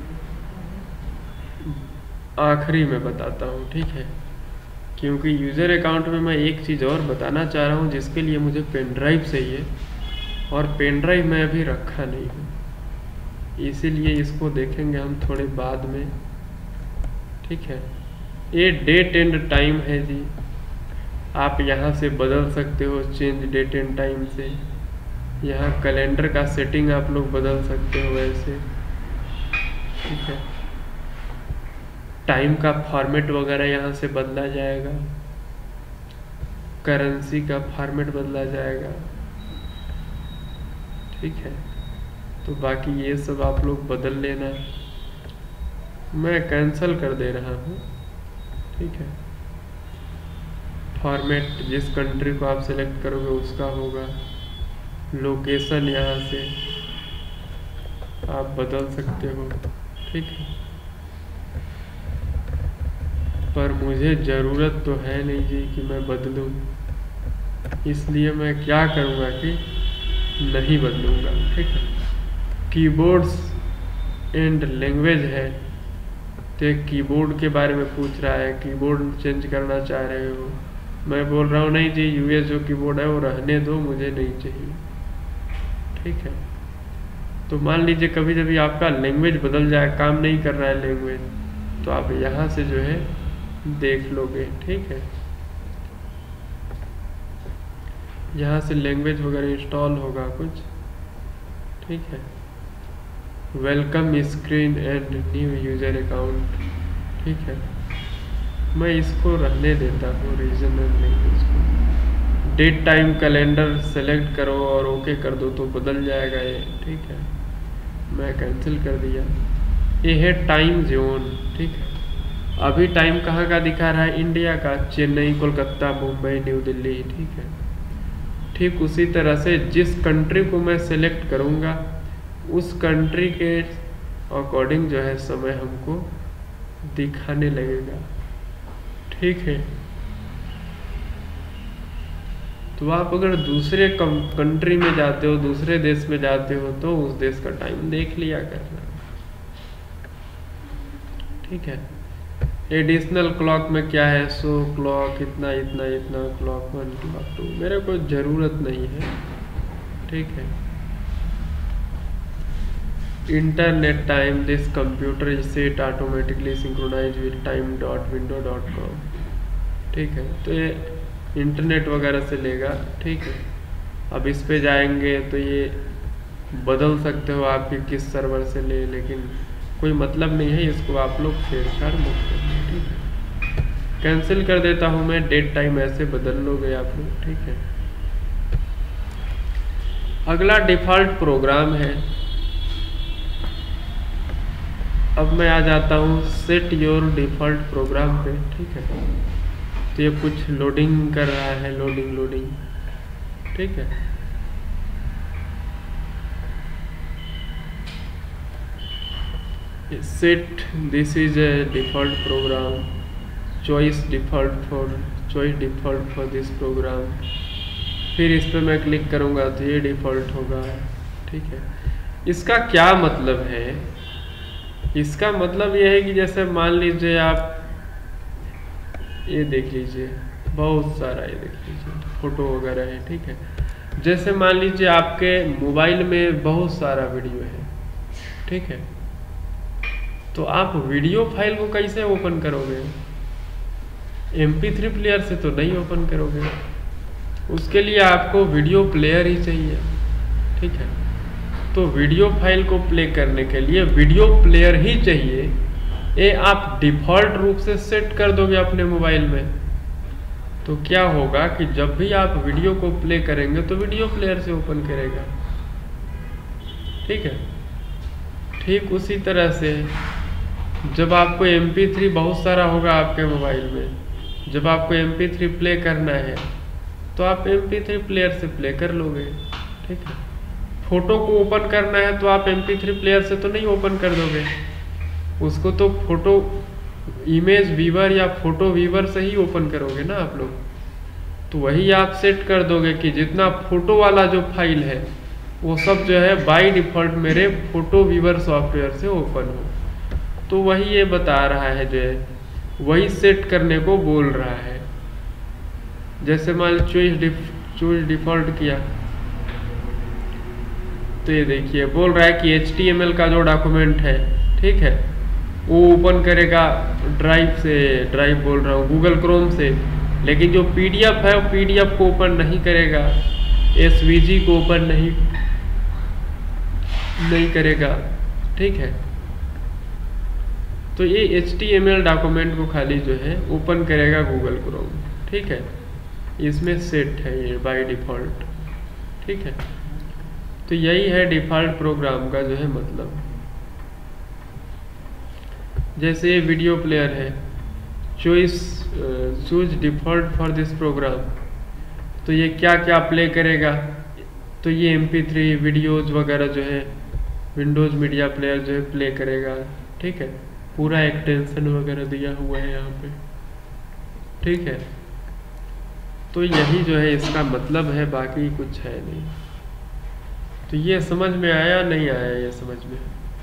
आखिरी में बताता हूँ, ठीक है, क्योंकि यूज़र अकाउंट में मैं एक चीज़ और बताना चाह रहा हूँ जिसके लिए मुझे पेन ड्राइव चाहिए, और पेन ड्राइव मैं अभी रखा नहीं हूँ, इसीलिए इसको देखेंगे हम थोड़े बाद में, ठीक है। ये डेट एंड टाइम है जी, आप यहाँ से बदल सकते हो, चेंज डेट एंड टाइम से, यहाँ कैलेंडर का सेटिंग आप लोग बदल सकते हो वैसे, ठीक है। टाइम का फॉर्मेट वगैरह यहाँ से बदला जाएगा, करेंसी का फॉर्मेट बदला जाएगा, ठीक है। तो बाकी ये सब आप लोग बदल लेना, मैं कैंसिल कर दे रहा हूँ, ठीक है। फॉर्मेट जिस कंट्री को आप सेलेक्ट करोगे उसका होगा, लोकेशन यहाँ से आप बदल सकते हो, ठीक है। पर मुझे ज़रूरत तो है नहीं जी कि मैं बदलूं, इसलिए मैं क्या करूँगा कि नहीं बदलूँगा, ठीक है। कीबोर्ड्स एंड लैंग्वेज है, तो एक कीबोर्ड के बारे में पूछ रहा है, कीबोर्ड चेंज करना चाह रहे हो। मैं बोल रहा हूँ नहीं जी, यूएस जो कीबोर्ड है वो रहने दो, मुझे नहीं चाहिए, ठीक है। तो मान लीजिए कभी जब आपका लैंग्वेज बदल जाए, काम नहीं कर रहा है लैंग्वेज, तो आप यहाँ से जो है देख लोगे, ठीक है। यहाँ से लैंग्वेज वगैरह इंस्टॉल होगा कुछ, ठीक है। Welcome screen and new user account, ठीक है। मैं इसको रहने देता हूँ, रीजनल लैंग्वेज को। डेट टाइम कैलेंडर सेलेक्ट करो और ओके कर दो तो बदल जाएगा ये, ठीक है। मैं कैंसिल कर दिया। ये है टाइम जोन, ठीक है। अभी टाइम कहाँ का दिखा रहा है? इंडिया का, चेन्नई, कोलकाता, मुंबई, न्यू दिल्ली, ठीक है। ठीक उसी तरह से जिस कंट्री को मैं सेलेक्ट करूँगा उस कंट्री के अकॉर्डिंग जो है समय हमको दिखाने लगेगा, ठीक है। तो आप अगर दूसरे कंट्री में जाते हो, दूसरे देश में जाते हो, तो उस देश का टाइम देख लिया करना, ठीक है। एडिशनल क्लॉक में क्या है? सो क्लॉक इतना इतना इतना क्लॉक वन क्लॉक टू, मेरे को ज़रूरत नहीं है, ठीक है। Internet time, this computer is set automatically synchronise with time dot window dot com, ठीक है। तो ये इंटरनेट वगैरह से लेगा, ठीक है। अब इस पे जाएंगे तो ये बदल सकते हो आप कि किस सर्वर से ले, लेकिन कोई मतलब नहीं है, इसको आप लोग छेड़छाड़ मत करिए, ठीक है। कैंसिल कर देता हूँ मैं, डेट टाइम ऐसे बदल लोगे आप लोग, ठीक है। अगला डिफ़ॉल्ट प्रोग्राम है। अब मैं आ जाता हूँ सेट योर डिफ़ॉल्ट प्रोग्राम पे, ठीक है। तो ये कुछ लोडिंग कर रहा है, लोडिंग लोडिंग, ठीक है। Set this is a default program, choice default for choice default for this program. फिर इस पर मैं क्लिक करूँगा तो ये डिफ़ॉल्ट होगा, ठीक है। इसका क्या मतलब है? इसका मतलब ये है कि जैसे मान लीजिए आप ये देख लीजिए, बहुत सारा ये देख लीजिए फोटो वगैरह है, ठीक है। जैसे मान लीजिए आपके मोबाइल में बहुत सारा वीडियो है, ठीक है। तो आप वीडियो फाइल को कैसे ओपन करोगे? एम पी थ्री प्लेयर से तो नहीं ओपन करोगे, उसके लिए आपको वीडियो प्लेयर ही चाहिए, ठीक है। तो वीडियो फाइल को प्ले करने के लिए वीडियो प्लेयर ही चाहिए, ये आप डिफ़ॉल्ट रूप से सेट कर दोगे अपने मोबाइल में। तो क्या होगा कि जब भी आप वीडियो को प्ले करेंगे तो वीडियो प्लेयर से ओपन करेगा, ठीक है। ठीक उसी तरह से जब आपको एम पी थ्री बहुत सारा होगा आपके मोबाइल में, जब आपको एम पी थ्री प्ले करना है तो आप एम पी थ्री प्लेयर से प्ले कर लोगे, ठीक है। फ़ोटो को ओपन करना है तो आप एम पी थ्री प्लेयर से तो नहीं ओपन कर दोगे, उसको तो फोटो इमेज व्यूअर या फोटो व्यूअर से ही ओपन करोगे ना आप लोग। तो वही आप सेट कर दोगे कि जितना फोटो वाला जो फाइल है वो सब जो है बाय डिफ़ॉल्ट मेरे फोटो व्यूअर सॉफ्टवेयर से ओपन हो। तो वही ये बता रहा है, जो है वही सेट करने को बोल रहा है। जैसे मान लो चॉइस डिफ चॉइस डिफ़ॉल्ट किया तो ये देखिए बोल रहा है कि एच टी एम एल का जो डॉक्यूमेंट है, ठीक है, वो ओपन करेगा ड्राइव से, ड्राइव बोल रहा हूँ गूगल क्रोम से, लेकिन जो पी डी एफ है वो पी डी एफ को ओपन नहीं करेगा, एस वी जी को ओपन नहीं नहीं करेगा, ठीक है। तो ये H T M L document को खाली जो है ओपन करेगा गूगल क्रोम, ठीक है। इसमें सेट है ये बाय डिफ़ॉल्ट, ठीक है। तो यही है डिफ़ॉल्ट प्रोग्राम का जो है मतलब। जैसे ये वीडियो प्लेयर है, choice choose default for this program, तो ये क्या क्या प्ले करेगा, तो ये एम पी थ्री वीडियोज़ वगैरह जो है विंडोज़ मीडिया प्लेयर जो है प्ले करेगा, ठीक है। पूरा एक्सटेंशन वगैरह दिया हुआ है यहाँ पे, ठीक है। तो यही जो है इसका मतलब है, बाकी कुछ है नहीं। तो ये समझ में आया नहीं आया, ये समझ में,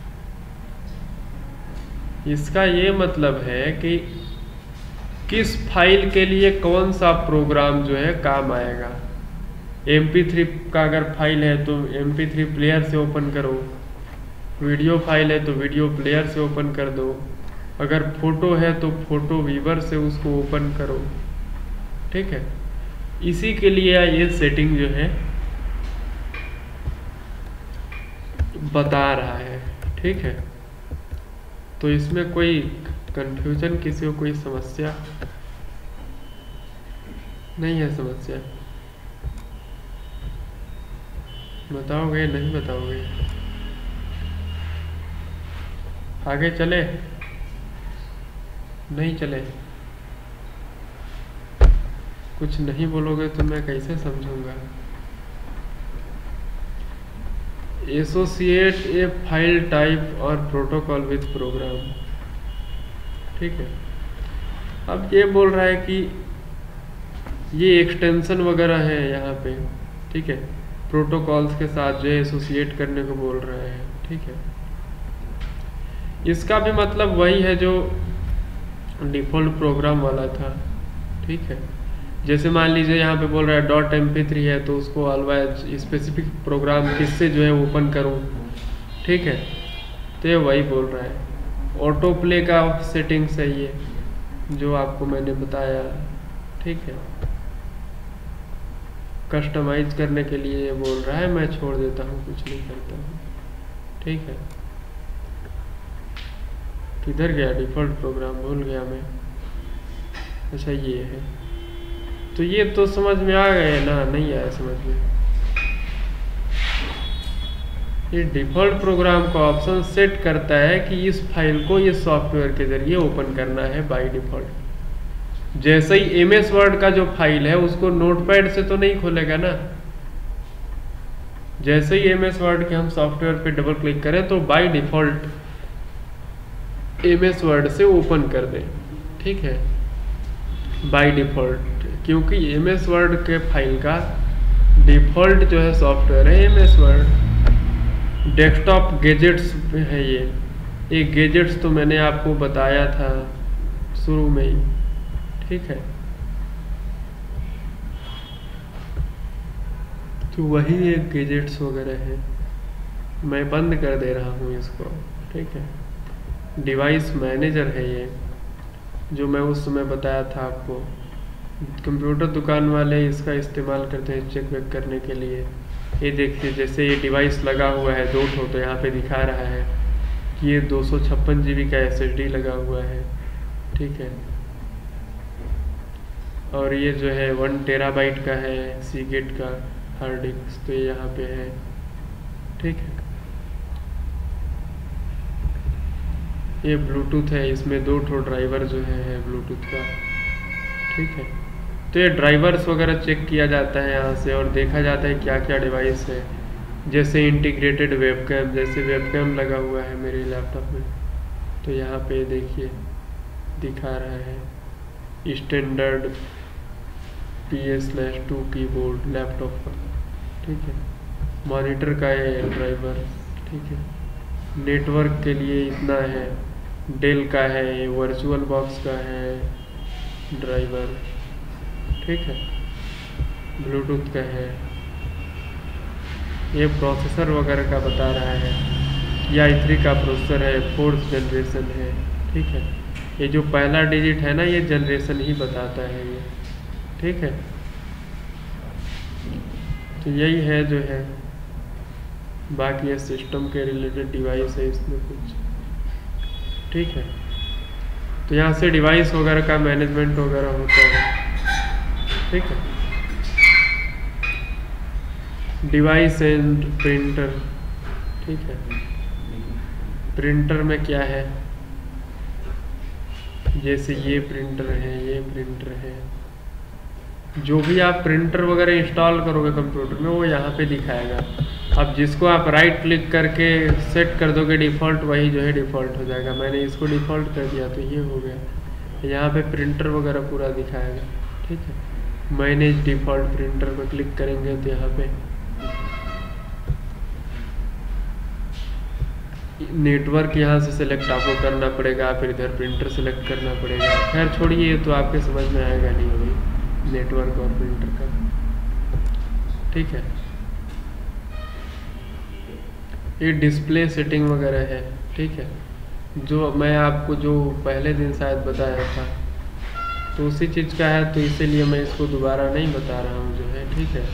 इसका ये मतलब है कि किस फाइल के लिए कौन सा प्रोग्राम जो है काम आएगा। एम पी थ्री का अगर फाइल है तो एम पी थ्री प्लेयर से ओपन करो, वीडियो फाइल है तो वीडियो प्लेयर से ओपन कर दो, अगर फोटो है तो फोटो वीवर से उसको ओपन करो, ठीक है। इसी के लिए ये सेटिंग जो है बता रहा है, ठीक है। तो इसमें कोई कंफ्यूजन, किसी को कोई समस्या नहीं है? समस्या बताओगे नहीं बताओगे? आगे चले नहीं चले? कुछ नहीं बोलोगे तो मैं कैसे समझूंगा। एसोसिएट ए फाइल टाइप और प्रोटोकॉल विथ प्रोग्राम, ठीक है। अब ये बोल रहा है कि ये एक्सटेंशन वगैरह है यहाँ पे, ठीक है, प्रोटोकॉल्स के साथ जो है एसोसिएट करने को बोल रहा है, ठीक है। इसका भी मतलब वही है जो डिफ़ॉल्ट प्रोग्राम वाला था, ठीक है। जैसे मान लीजिए यहाँ पे बोल रहा है डॉट एम पी थ्री है, तो उसको ऑलवेज स्पेसिफिक प्रोग्राम किससे जो है ओपन करूँ, ठीक है। तो ये वही बोल रहा है। ऑटो प्ले का सेटिंग्स है ये जो आपको मैंने बताया, ठीक है। कस्टमाइज करने के लिए ये बोल रहा है, मैं छोड़ देता हूँ, कुछ नहीं करता हूँ, ठीक है। किधर गया डिफ़ॉल्ट प्रोग्राम, भूल गया मैं। अच्छा ये है, तो ये तो समझ में आ गए ना? नहीं आया समझ में? ये डिफ़ॉल्ट प्रोग्राम का ऑप्शन सेट करता है कि इस फाइल को इस सॉफ्टवेयर के जरिए ओपन करना है बाय डिफ़ॉल्ट। जैसे ही एम एस वर्ड का जो फाइल है उसको नोटपैड से तो नहीं खोलेगा ना। जैसे ही एम एस वर्ड के हम सॉफ्टवेयर पे डबल क्लिक करें तो by default M S word से ओपन कर दें, ठीक है, बाय डिफ़ॉल्ट। क्योंकि एम एस वर्ड के फाइल का डिफ़ॉल्ट जो है सॉफ्टवेयर है M S word. Desktop gadgets है ये ये गैजेट्स तो मैंने आपको बताया था शुरू में ही, ठीक है। तो वही एक गैजेट्स वगैरह है, मैं बंद कर दे रहा हूँ इसको, ठीक है। डिवाइस मैनेजर है ये, जो मैं उस समय बताया था आपको। कंप्यूटर दुकान वाले इसका इस्तेमाल करते हैं चेक वेक करने के लिए। ये देखिए, जैसे ये डिवाइस लगा हुआ है दो ठो, तो यहाँ पे दिखा रहा है कि ये दो सौ छप्पन जी बी का एस एस डी लगा हुआ है, ठीक है। और ये जो है वन टेराबाइट का है सीगेट का हार्ड डिस्क, तो ये यहाँ पे है, ठीक है। ये ब्लूटूथ है, इसमें दो ठो ड्राइवर जो है, है ब्लूटूथ का, ठीक है। तो ये ड्राइवर्स वगैरह चेक किया जाता है यहाँ से और देखा जाता है क्या क्या डिवाइस है। जैसे इंटीग्रेटेड वेबकैम, जैसे वेबकैम लगा हुआ है मेरे लैपटॉप में, तो यहाँ पे देखिए दिखा रहा है standard P S slash two keyboard laptop का, ठीक है। मॉनिटर का है ड्राइवर, ठीक है। नेटवर्क के लिए इतना है, डेल का है, वर्चुअल बॉक्स का है ड्राइवर, ठीक है। ब्लूटूथ का है, ये प्रोसेसर वगैरह का बता रहा है, या आई थ्री का प्रोसेसर है, फोर्थ जनरेशन है, ठीक है। ये जो पहला डिजिट है ना, ये जनरेशन ही बताता है ये, ठीक है। तो यही है जो है बाकी ये सिस्टम के रिलेटेड डिवाइस है इसमें कुछ, ठीक है। तो यहाँ से डिवाइस वगैरह का मैनेजमेंट वगैरह होता है, ठीक है। डिवाइस एंड प्रिंटर, ठीक है। प्रिंटर में क्या है, जैसे ये प्रिंटर है, ये प्रिंटर है, जो भी आप प्रिंटर वगैरह इंस्टॉल करोगे कंप्यूटर में वो यहाँ पे दिखाएगा। अब जिसको आप राइट क्लिक करके सेट कर दोगे डिफ़ॉल्ट, वही जो है डिफ़ॉल्ट हो जाएगा। मैंने इसको डिफ़ॉल्ट कर दिया तो ये हो गया। यहाँ पे प्रिंटर वगैरह पूरा दिखाएगा, ठीक है। मैनेज डिफ़ॉल्ट प्रिंटर पर क्लिक करेंगे तो यहाँ पे नेटवर्क यहाँ से सिलेक्ट आपको करना पड़ेगा, फिर इधर प्रिंटर सेलेक्ट करना पड़ेगा। खैर छोड़िए, तो आपके समझ में आएगा नहीं अभी नेटवर्क और प्रिंटर का, ठीक है। ये डिस्प्ले सेटिंग वगैरह है, ठीक है। जो मैं आपको जो पहले दिन शायद बताया था तो उसी चीज़ का है, तो इसीलिए मैं इसको दोबारा नहीं बता रहा हूँ जो है, ठीक है।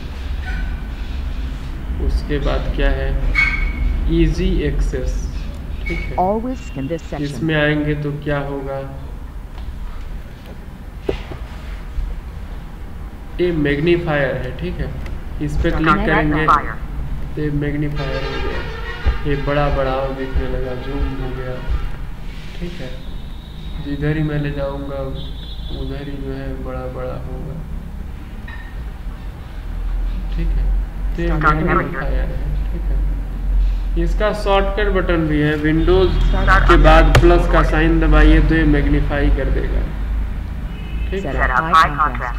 उसके बाद क्या है, इजी एक्सेस, ठीक है। इसमें आएंगे तो क्या होगा, ये मैग्नीफायर है, ठीक है। इस पर क्लिक करेंगे तो मैग्नीफायर हो गया, ये बड़ा बड़ा दिखने लगा, जूम हो गया, ठीक है। जिधर ही मैं ले जाऊंगा उधर ही जो है बड़ा बड़ा होगा, ठीक है। तो ये मैग्नीफायर है, ठीक है। इसका शॉर्टकट बटन भी है, विंडोज के बाद प्लस का साइन दबाइए तो ये मैग्नीफाई कर देगा, ठीक है।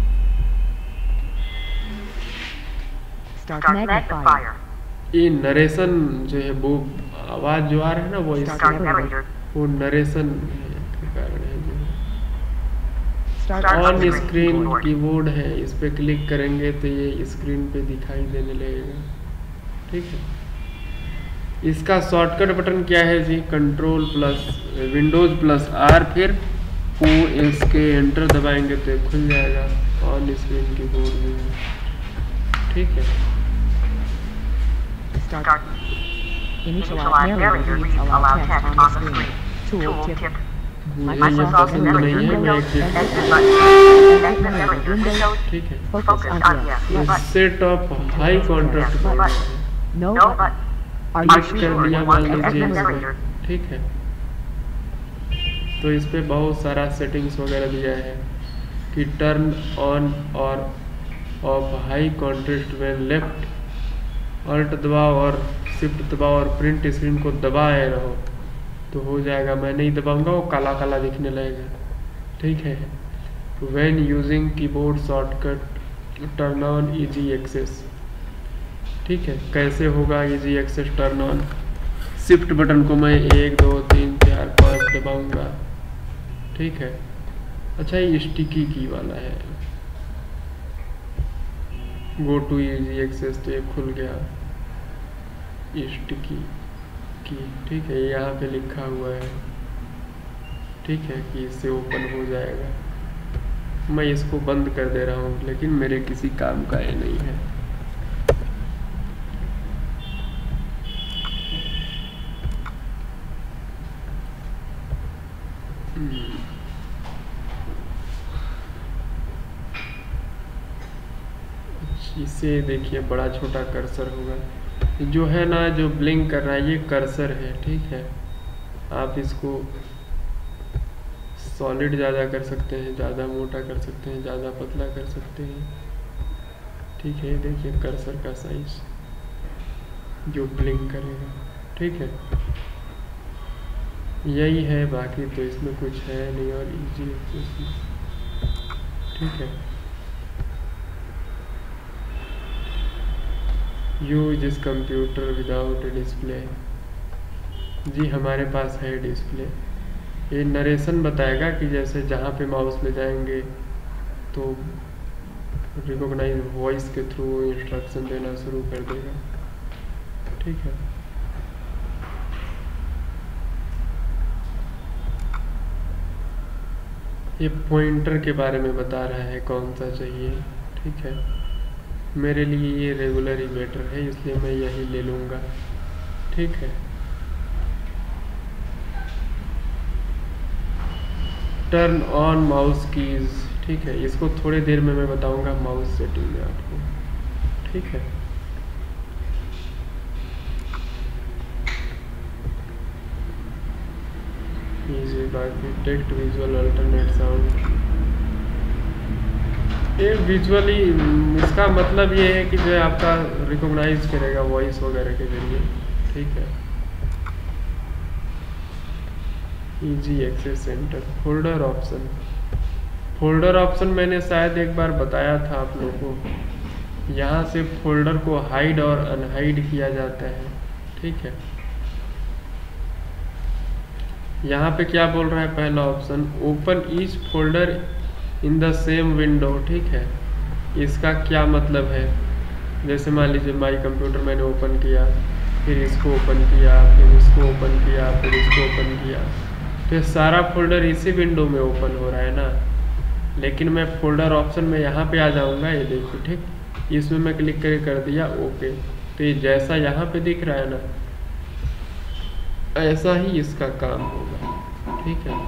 ये नरेशन जो है, वो आवाज जो आ रहा है ना, वो इसका वो नरेशन के कारण है जो ऑन स्क्रीन कीबोर्ड है। इस पे क्लिक करेंगे तो ये स्क्रीन पे दिखाई देने लगेगा, ठीक है। इसका शॉर्टकट बटन क्या है जी, control plus Windows plus R, फिर ओ एस के एंटर दबाएंगे तो खुल जाएगा ऑन स्क्रीन कीबोर्ड में, ठीक है। Initialize narrator reads allow text on the screen. Tooltip. Microsoft Windows exit button. Exit narrator windows. ठीक है। Focus on yes button. Set off high contrast No button. Are you sure you want to exit narrator? ठीक है। तो इस पे बहुत सारा settings वगैरह दिया है कि टर्न ऑन और ऑफ हाई कॉन्ट्रास्ट में लेफ्ट अल्ट दबाओ और शिफ्ट दबाओ और प्रिंट स्क्रीन को दबाए रहो तो हो जाएगा। मैं नहीं दबाऊंगा, वो काला काला दिखने लगेगा, ठीक है। When using keyboard shortcut turn on easy access, ठीक है। कैसे होगा easy access turn on, shift button को मैं एक दो तीन चार पाँच दबाऊंगा, ठीक है। अच्छा, ये स्टिकी की वाला है, गो टू इजी एक्सेस तो ये खुल गया स्टिकी की, ठीक है। यहाँ पे लिखा हुआ है, ठीक है, कि इससे ओपन हो जाएगा। मैं इसको बंद कर दे रहा हूँ, लेकिन मेरे किसी काम का ये नहीं है। इसे देखिए, बड़ा छोटा कर्सर होगा जो है ना, जो ब्लिंक कर रहा है, ये कर्सर है, ठीक है। आप इसको सॉलिड ज़्यादा कर सकते हैं, ज़्यादा मोटा कर सकते हैं, ज़्यादा पतला कर सकते हैं, ठीक है। देखिए कर्सर का साइज जो ब्लिंक करेगा, ठीक है। यही है, बाकी तो इसमें कुछ है नहीं। और इजी एक्सेस, ठीक है। Use this computer without display, जी हमारे पास है डिस्प्ले। ये नरेशन बताएगा कि जैसे जहाँ पे माउस ले जाएंगे तो रिकॉग्नाइज वॉइस के थ्रू इंस्ट्रक्शन देना शुरू कर देगा, ठीक है। ये पॉइंटर के बारे में बता रहा है, कौन सा चाहिए, ठीक है। मेरे लिए ये रेगुलर ही बेटर है, इसलिए मैं यही ले लूँगा। ठीक है, टर्न ऑन माउस कीज। ठीक है, इसको थोड़ी देर में मैं बताऊंगा माउस सेटिंग में आपको। ठीक है, इजी बाकी टेक्स्ट विजुअल अल्टरनेट साउंड। ये विजुअली इसका मतलब ये है कि जो है आपका रिकॉग्नाइज करेगा वॉइस वगैरह के जरिए। ठीक है, easy access centre. Folder option, folder option मैंने शायद एक बार बताया था आप लोगों को। यहाँ से फोल्डर को हाइड और अनहाइड किया जाता है। ठीक है, यहाँ पे क्या बोल रहा है पहला option, open each folder in the same window. ठीक है, इसका क्या मतलब है, जैसे मान लीजिए माई कंप्यूटर मैंने ओपन किया, फिर इसको ओपन किया, फिर इसको ओपन किया, फिर इसको ओपन किया, तो सारा फोल्डर इसी विंडो में ओपन हो रहा है ना। लेकिन मैं फोल्डर ऑप्शन में यहाँ पे आ जाऊँगा, ये देखिए। ठीक, इसमें मैं क्लिक करके कर दिया ओके, तो ये जैसा यहाँ पे दिख रहा है ना, ऐसा ही इसका काम होगा। ठीक है,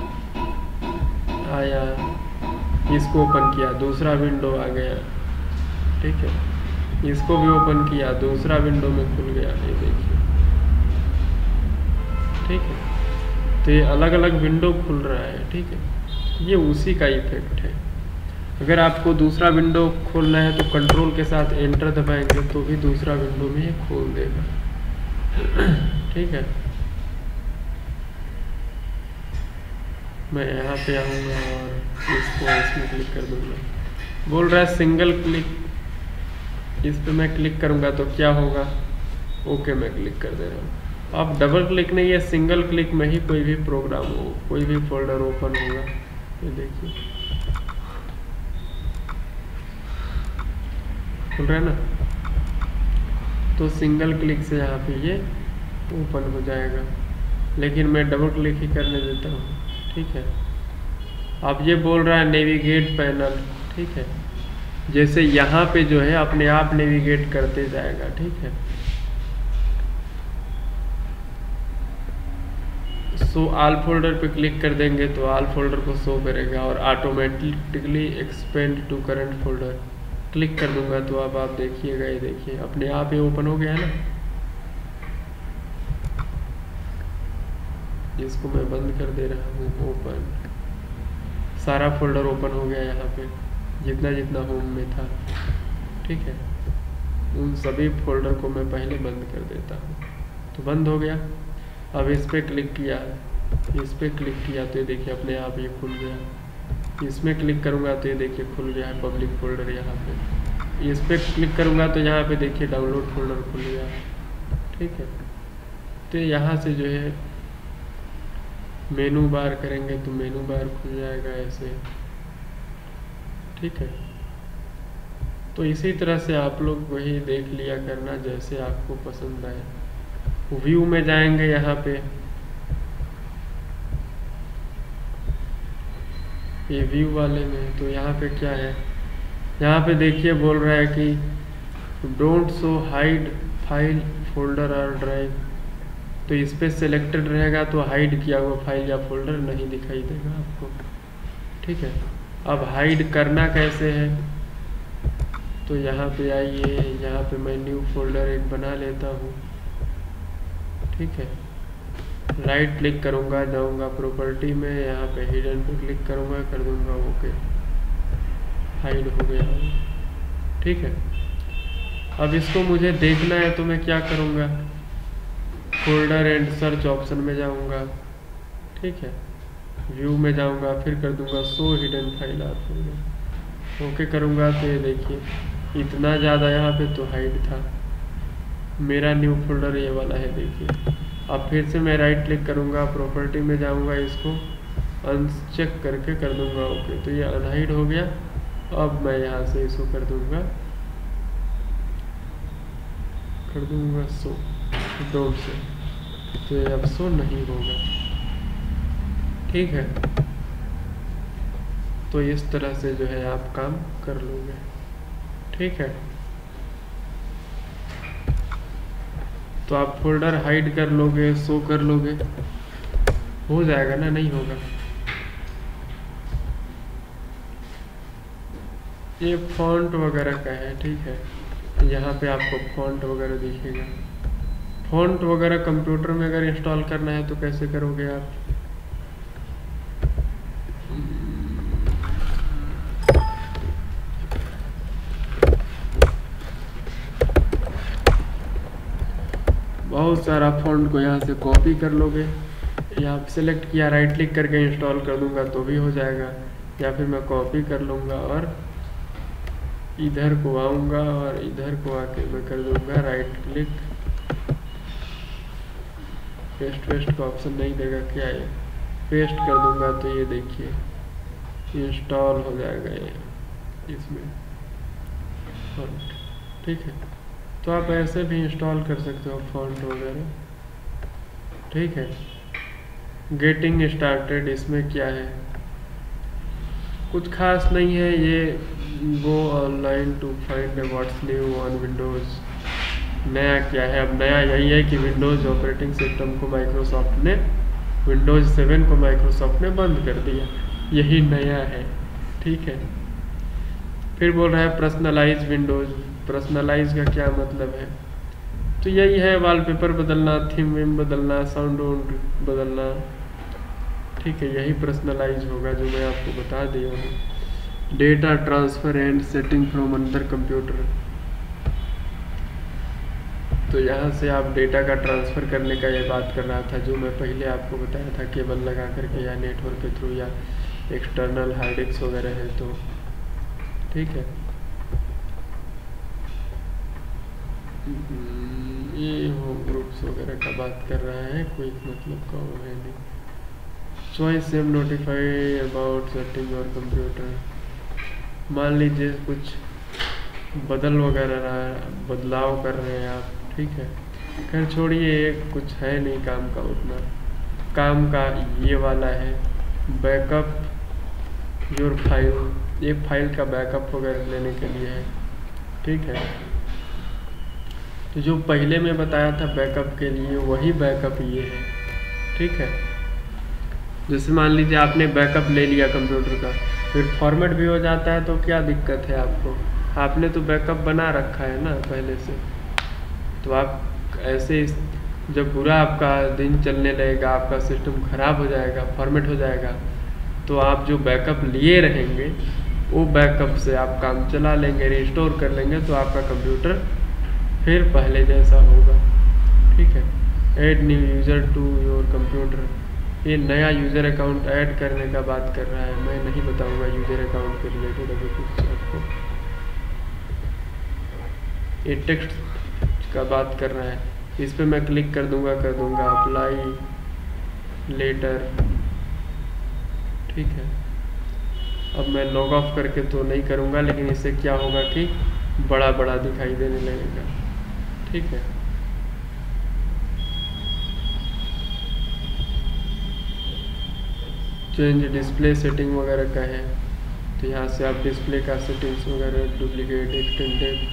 आया, इसको ओपन किया, दूसरा विंडो आ गया। ठीक है, इसको भी ओपन किया, दूसरा विंडो में खुल गया, ये देखिए। ठीक है, तो ये अलग अलग विंडो खुल रहा है। ठीक है, ये उसी का इफेक्ट है। अगर आपको दूसरा विंडो खोलना है तो कंट्रोल के साथ एंटर दबाएंगे तो भी दूसरा विंडो में ये खोल देगा। ठीक है, मैं यहाँ पे आऊँगा और इसको इसमें क्लिक कर दूँगा। बोल रहा है सिंगल क्लिक, इस पे मैं क्लिक करूँगा तो क्या होगा, ओके मैं क्लिक कर दे रहा हूँ। अब डबल क्लिक नहीं है, सिंगल क्लिक में ही कोई भी प्रोग्राम हो, कोई भी फोल्डर ओपन होगा। ये देखिए खुल रहा है ना, तो सिंगल क्लिक से यहाँ पे ये ओपन हो जाएगा। लेकिन मैं डबल क्लिक ही करने देता हूँ। ठीक है, अब ये बोल रहा है नेविगेट पैनल। ठीक है, जैसे यहाँ पे जो है अपने आप नेविगेट करते जाएगा। ठीक है, सो ऑल फोल्डर पे क्लिक कर देंगे तो ऑल फोल्डर को शो करेगा और automatically expand to current folder. Click कर दूंगा तो अब आप देखिएगा, ये देखिए अपने आप ही ओपन हो गया है ना। इसको मैं बंद कर दे रहा हूँ, ओपन, सारा फोल्डर ओपन हो गया यहाँ पे, जितना जितना होम में था। ठीक है, उन सभी फोल्डर को मैं पहले बंद कर देता हूँ, तो बंद हो गया। अब इस पर क्लिक किया, इस पर क्लिक किया तो ये देखिए अपने आप ये खुल गया। इसमें क्लिक करूँगा तो ये देखिए खुल गया है पब्लिक फोल्डर यहाँ पे। इस पर क्लिक करूँगा तो यहाँ पे देखिए डाउनलोड फोल्डर खुल गया। ठीक है, तो यहाँ से जो है मेनू बार करेंगे तो मेनू बार खुल जाएगा ऐसे। ठीक है, तो इसी तरह से आप लोग वही देख लिया करना जैसे आपको पसंद आए। व्यू में जाएंगे यहाँ पे, ये व्यू वाले में, तो यहाँ पे क्या है, यहाँ पे देखिए बोल रहा है कि don't show hide file folder और ड्राइव। तो इस पे सिलेक्टेड रहेगा तो हाइड किया हुआ फाइल या फोल्डर नहीं दिखाई देगा आपको। ठीक है, अब हाइड करना कैसे है, तो यहाँ पे आइए, यहाँ पे मैं न्यू फोल्डर एक बना लेता हूँ। ठीक है, राइट क्लिक करूँगा, जाऊँगा प्रॉपर्टी में, यहाँ पे हिडन पे क्लिक करूँगा, कर दूँगा ओके, हाइड हो गया। ठीक है, अब इसको मुझे देखना है तो मैं क्या करूँगा, फोल्डर एंड सर्च ऑप्शन में जाऊँगा। ठीक है, व्यू में जाऊँगा, फिर कर दूँगा शो हिडन फाइल आप, ओके करूँगा तो ये देखिए इतना ज़्यादा यहाँ पे तो हाइड था। मेरा न्यू फोल्डर ये वाला है देखिए। अब फिर से मैं राइट क्लिक करूँगा, प्रॉपर्टी में जाऊँगा, इसको अनचेक करके कर दूँगा ओके, तो ये अनहाइड हो गया। अब मैं यहाँ से इसको कर दूँगा कर दूँगा शो डोंट से, तो ये अब शो नहीं होगा। ठीक है, तो इस तरह से जो है आप काम कर लोगे। ठीक है। तो आप फोल्डर हाइड कर लोगे, शो कर लोगे, हो जाएगा ना? नहीं होगा। ये फॉन्ट वगैरह का है, ठीक है। यहाँ पे आपको फॉन्ट वगैरह दिखेगा। फॉन्ट वगैरह कंप्यूटर में अगर इंस्टॉल करना है तो कैसे करोगे आप? बहुत सारा फॉन्ट को यहाँ से कॉपी कर लोगे, यहाँ सेलेक्ट किया, राइट क्लिक करके इंस्टॉल कर दूंगा तो भी हो जाएगा, या फिर मैं कॉपी कर लूँगा और इधर को आऊँगा और इधर को आके मैं कर दूंगा राइट क्लिक। पेस्ट पेस्ट का ऑप्शन नहीं देगा क्या? ये पेस्ट कर दूंगा तो ये देखिए इंस्टॉल हो जाएगा ये इसमें फॉन्ट, ठीक है। तो आप ऐसे भी इंस्टॉल कर सकते हो फॉन्ट वगैरह, ठीक है। गेटिंग स्टार्टेड, इसमें क्या है? कुछ खास नहीं है। ये go online to find what's new on Windows. नया क्या है? अब नया यही है कि विंडोज़ ऑपरेटिंग सिस्टम को माइक्रोसॉफ्ट ने, विंडोज़ सेवन को माइक्रोसॉफ्ट ने बंद कर दिया, यही नया है, ठीक है। फिर बोल रहा है पर्सनलाइज विंडोज़। पर्सनलाइज का क्या मतलब है? तो यही है वॉलपेपर बदलना, थीम वीम बदलना, साउंड वाउंड बदलना, ठीक है। यही पर्सनलाइज होगा जो मैं आपको बता दिया हूँ। Data transfer and setting from another computer, तो यहाँ से आप डेटा का ट्रांसफ़र करने का ये बात कर रहा था जो मैं पहले आपको बताया था, केबल लगा करके या नेटवर्क के थ्रू या एक्सटर्नल हार्ड डिस्क वगैरह है तो, ठीक है। ये होम ग्रुप्स वगैरह का बात कर रहा है, कोई मतलब का वो है नहीं। Choice same notify about setting और कंप्यूटर। मान लीजिए कुछ बदल वगैरह रहा, बदलाव कर रहे हैं आप, ठीक है। खैर छोड़िए, कुछ है नहीं काम का उतना। काम का ये वाला है बैकअप योर फाइल, ये फाइल का बैकअप वगैरह लेने के लिए है, ठीक है। तो जो पहले मैं बताया था बैकअप के लिए, वही बैकअप ये है, ठीक है। जैसे मान लीजिए आपने बैकअप ले लिया कंप्यूटर का, फिर फॉर्मेट भी हो जाता है तो क्या दिक्कत है आपको? आपने तो बैकअप बना रखा है ना पहले से। तो आप ऐसे जब पूरा आपका दिन चलने लगेगा, आपका सिस्टम ख़राब हो जाएगा, फॉर्मेट हो जाएगा, तो आप जो बैकअप लिए रहेंगे वो बैकअप से आप काम चला लेंगे, रिस्टोर कर लेंगे, तो आपका कंप्यूटर फिर पहले जैसा होगा, ठीक है। Add new user to your computer, ये नया यूज़र अकाउंट ऐड करने का बात कर रहा है। मैं नहीं बताऊंगा यूज़र अकाउंट के रिलेटेड अभी कुछ आपको। ये टेक्स्ट का बात कर रहा है, इस पर मैं क्लिक कर दूंगा कर दूंगा अप्लाई लेटर, ठीक है। अब मैं लॉग ऑफ करके तो नहीं करूंगा, लेकिन इससे क्या होगा कि बड़ा बड़ा दिखाई देने लगेगा, ठीक है। चेंज डिस्प्ले सेटिंग वगैरह का है, तो यहाँ से आप डिस्प्ले का सेटिंग्स वगैरह डुप्लीकेट एक्सटेंडेड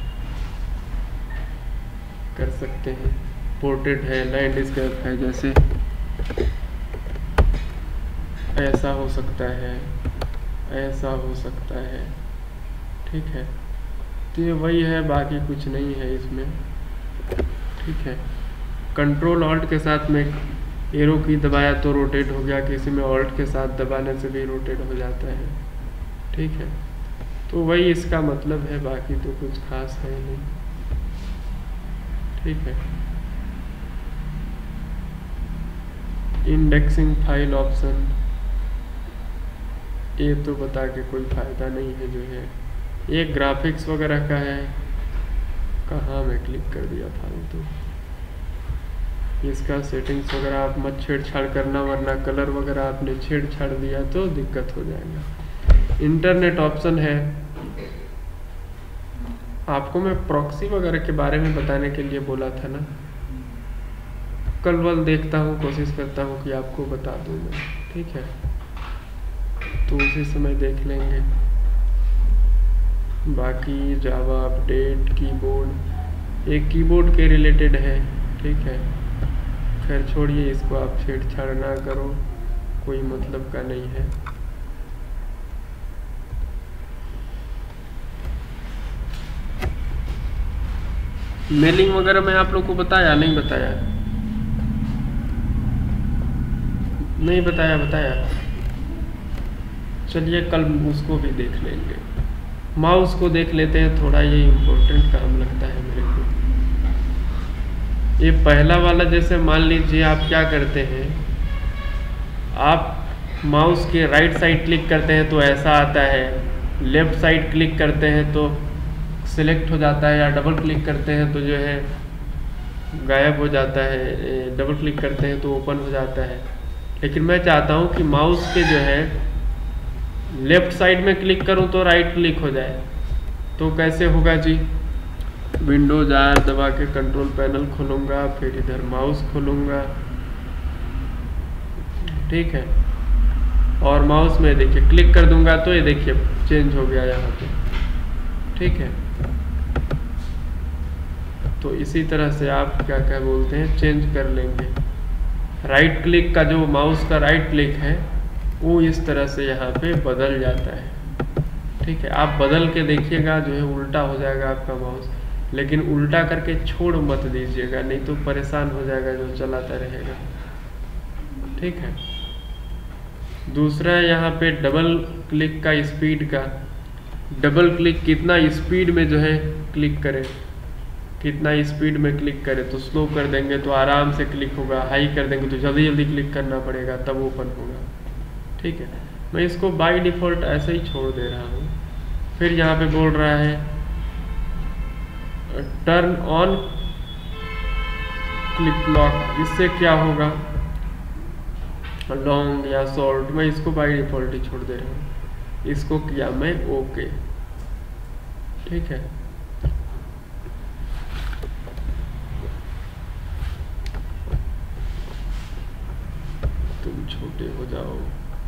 कर सकते हैं। पोर्ट्रेट है, लैंडस्केप है, जैसे ऐसा हो सकता है, ऐसा हो सकता है, ठीक है। तो ये वही है, बाकी कुछ नहीं है इसमें, ठीक है। कंट्रोल ऑल्ट के साथ में एरो की दबाया तो रोटेट हो गया, किसी में ऑल्ट के साथ दबाने से भी रोटेट हो जाता है, ठीक है। तो वही इसका मतलब है, बाकी तो कुछ खास है नहीं, ठीक है। इंडेक्सिंग फाइल ऑप्शन, ये तो बता के कोई फ़ायदा नहीं है जो है। ये ग्राफिक्स वगैरह का है, कहाँ मैं क्लिक कर दिया फालतू। इसका सेटिंग्स वगैरह आप मत छेड़छाड़ करना, वरना कलर वगैरह आपने छेड़छाड़ दिया तो दिक्कत हो जाएगा। इंटरनेट ऑप्शन है, आपको मैं प्रॉक्सी वगैरह के बारे में बताने के लिए बोला था ना, कल वल देखता हूँ, कोशिश करता हूँ कि आपको बता दूँ मैं, ठीक है। तो उसी समय देख लेंगे। बाकी जावा अपडेट कीबोर्ड, एक कीबोर्ड के रिलेटेड है, ठीक है, खैर छोड़िए इसको, आप छेड़छाड़ ना करो, कोई मतलब का नहीं है। मेलिंग वगैरह मैं आप लोग को बताया नहीं बताया? नहीं बताया बताया चलिए कल उसको भी देख लेंगे। माउस को देख लेते हैं, थोड़ा ये इम्पोर्टेंट काम लगता है मेरे को। ये पहला वाला जैसे मान लीजिए आप क्या करते हैं, आप माउस के राइट साइड क्लिक करते हैं तो ऐसा आता है, लेफ्ट साइड क्लिक करते हैं तो सिलेक्ट हो जाता है, या डबल क्लिक करते हैं तो जो है गायब हो जाता है, डबल क्लिक करते हैं तो ओपन हो जाता है। लेकिन मैं चाहता हूँ कि माउस के जो है लेफ्ट साइड में क्लिक करूँ तो राइट क्लिक हो जाए। तो कैसे होगा जी? विंडोज आर दबा के कंट्रोल पैनल खोलूँगा, फिर इधर माउस खोलूँगा, ठीक है, और माउस में देखिए क्लिक कर दूंगा तो ये देखिए चेंज हो गया यहाँ पे, ठीक है। तो इसी तरह से आप क्या क्या बोलते हैं चेंज कर लेंगे। राइट क्लिक का जो माउस का राइट क्लिक है वो इस तरह से यहाँ पे बदल जाता है, ठीक है। आप बदल के देखिएगा, जो है उल्टा हो जाएगा आपका माउस, लेकिन उल्टा करके छोड़ मत दीजिएगा, नहीं तो परेशान हो जाएगा जो चलाता रहेगा, ठीक है। दूसरा यहाँ पे डबल क्लिक का स्पीड का, डबल क्लिक कितना स्पीड में जो है क्लिक करें, कितना स्पीड में क्लिक करें। तो स्लो कर देंगे तो आराम से क्लिक होगा, हाई कर देंगे तो जल्दी जल्दी क्लिक करना पड़ेगा, तब ओपन होगा, ठीक है। मैं इसको बाय डिफ़ॉल्ट ऐसे ही छोड़ दे रहा हूँ। फिर यहाँ पे बोल रहा है टर्न ऑन क्लिक लॉक, इससे क्या होगा, लॉन्ग या शॉर्ट, मैं इसको बाय डिफ़ॉल्ट ही छोड़ दे रहा हूँ। इसको किया मैं ओके, ठीक है। तुम छोटे हो जाओ,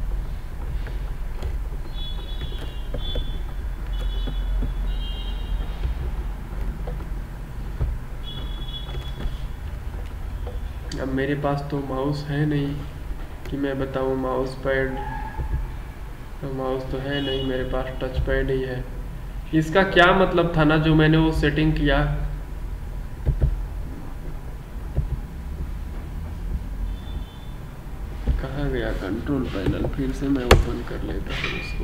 अब मेरे पास तो माउस है नहीं कि मैं बताऊँ माउस पैड, तो माउस तो है नहीं मेरे पास, टच पैड ही है। इसका क्या मतलब था ना जो मैंने वो सेटिंग किया, कहाँ गया कंट्रोल पैनल, फिर से मैं ओपन कर लेता हूँ इसको।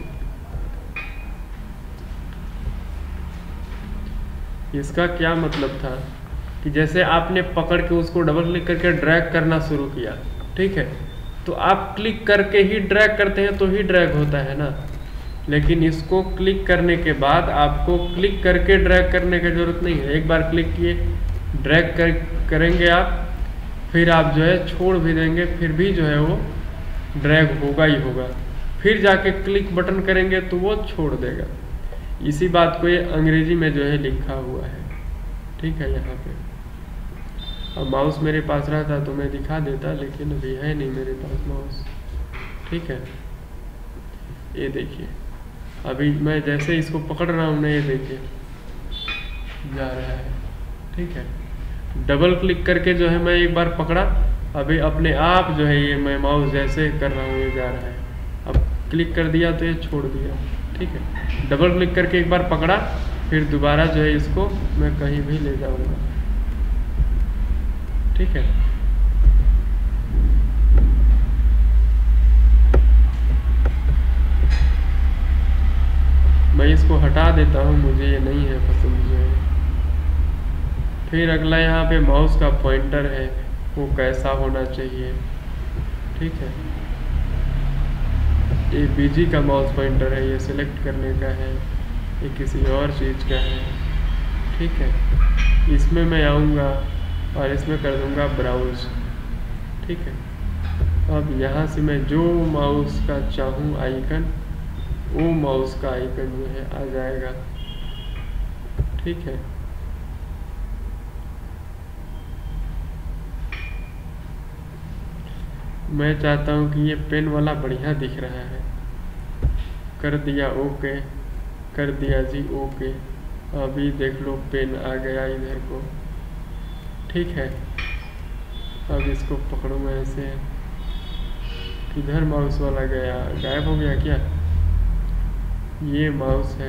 इसका क्या मतलब था कि जैसे आपने पकड़ के उसको डबल क्लिक करके ड्रैग करना शुरू किया, ठीक है, तो आप क्लिक करके ही ड्रैग करते हैं तो ही ड्रैग होता है ना। लेकिन इसको क्लिक करने के बाद आपको क्लिक करके ड्रैग करने की ज़रूरत नहीं है। एक बार क्लिक किए, ड्रैग कर करेंगे आप, फिर आप जो है छोड़ भी देंगे, फिर भी जो है वो ड्रैग होगा ही होगा। फिर जाके क्लिक बटन करेंगे तो वो छोड़ देगा। इसी बात को ये अंग्रेजी में जो है लिखा हुआ है, ठीक है। यहाँ पे अब माउस मेरे पास रहता तो मैं दिखा देता, लेकिन अभी है नहीं मेरे पास माउस, ठीक है। ये देखिए अभी मैं जैसे इसको पकड़ रहा हूँ ना, ये देखिए जा रहा है, ठीक है। डबल क्लिक करके जो है मैं एक बार पकड़ा, अभी अपने आप जो है ये मैं माउस जैसे कर रहा हूँ ये जा रहा है। अब क्लिक कर दिया तो ये छोड़ दिया, ठीक है। डबल क्लिक करके एक बार पकड़ा, फिर दोबारा जो है इसको मैं कहीं भी ले जाऊँगा, ठीक है। मैं इसको हटा देता हूँ, मुझे ये नहीं है पसंद जो है। फिर अगला यहाँ पे माउस का पॉइंटर है, वो कैसा होना चाहिए, ठीक है। ये बीजी का माउस पॉइंटर है, ये सिलेक्ट करने का है, ये किसी और चीज़ का है, ठीक है। इसमें मैं आऊँगा और इसमें कर दूँगा ब्राउज, ठीक है। अब यहाँ से मैं जो माउस का चाहूँ आइकन, वो माउस का आइकन जो है आ जाएगा, ठीक है। मैं चाहता हूँ कि ये पेन वाला बढ़िया दिख रहा है, कर दिया ओके, कर दिया जी ओके। अभी देख लो पेन आ गया इधर को, ठीक है। अब इसको पकड़ूंगा ऐसे। किधर माउस वाला गया? गायब हो गया क्या? ये माउस है।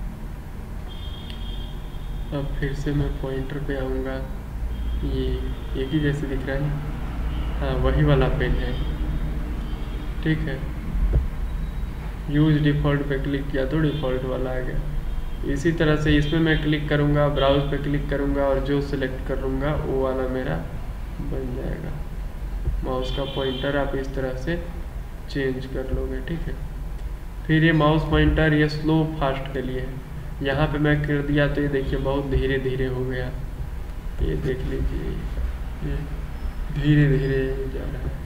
अब फिर से मैं पॉइंटर पे आऊँगा। ये एक ही जैसे दिख रहा है ना? हाँ, वही वाला पेन है। ठीक है, यूज डिफ़ॉल्ट पे क्लिक किया तो डिफ़ॉल्ट वाला आ गया। इसी तरह से इसमें मैं क्लिक करूँगा, ब्राउज पे क्लिक करूँगा और जो सिलेक्ट करूँगा वो वाला मेरा बन जाएगा। माउस का पॉइंटर आप इस तरह से चेंज कर लोगे। ठीक है, फिर ये माउस पॉइंटर ये स्लो फास्ट के लिए है। यहाँ पे मैं कर दिया तो ये देखिए बहुत धीरे धीरे हो गया। ये देख लीजिए, ये धीरे धीरे जा रहा है।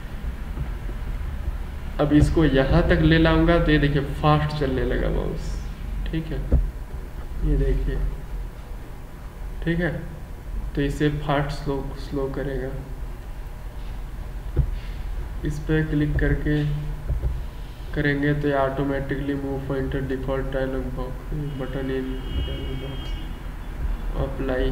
अब इसको यहाँ तक ले लाऊंगा तो ये देखिए फास्ट चलने लगा माउस। ठीक है, ये देखिए। ठीक है, तो इसे फास्ट स्लो स्लो करेगा। इस पर क्लिक करके करेंगे तो ये automatically move pointer default dialog box button in dialog box apply.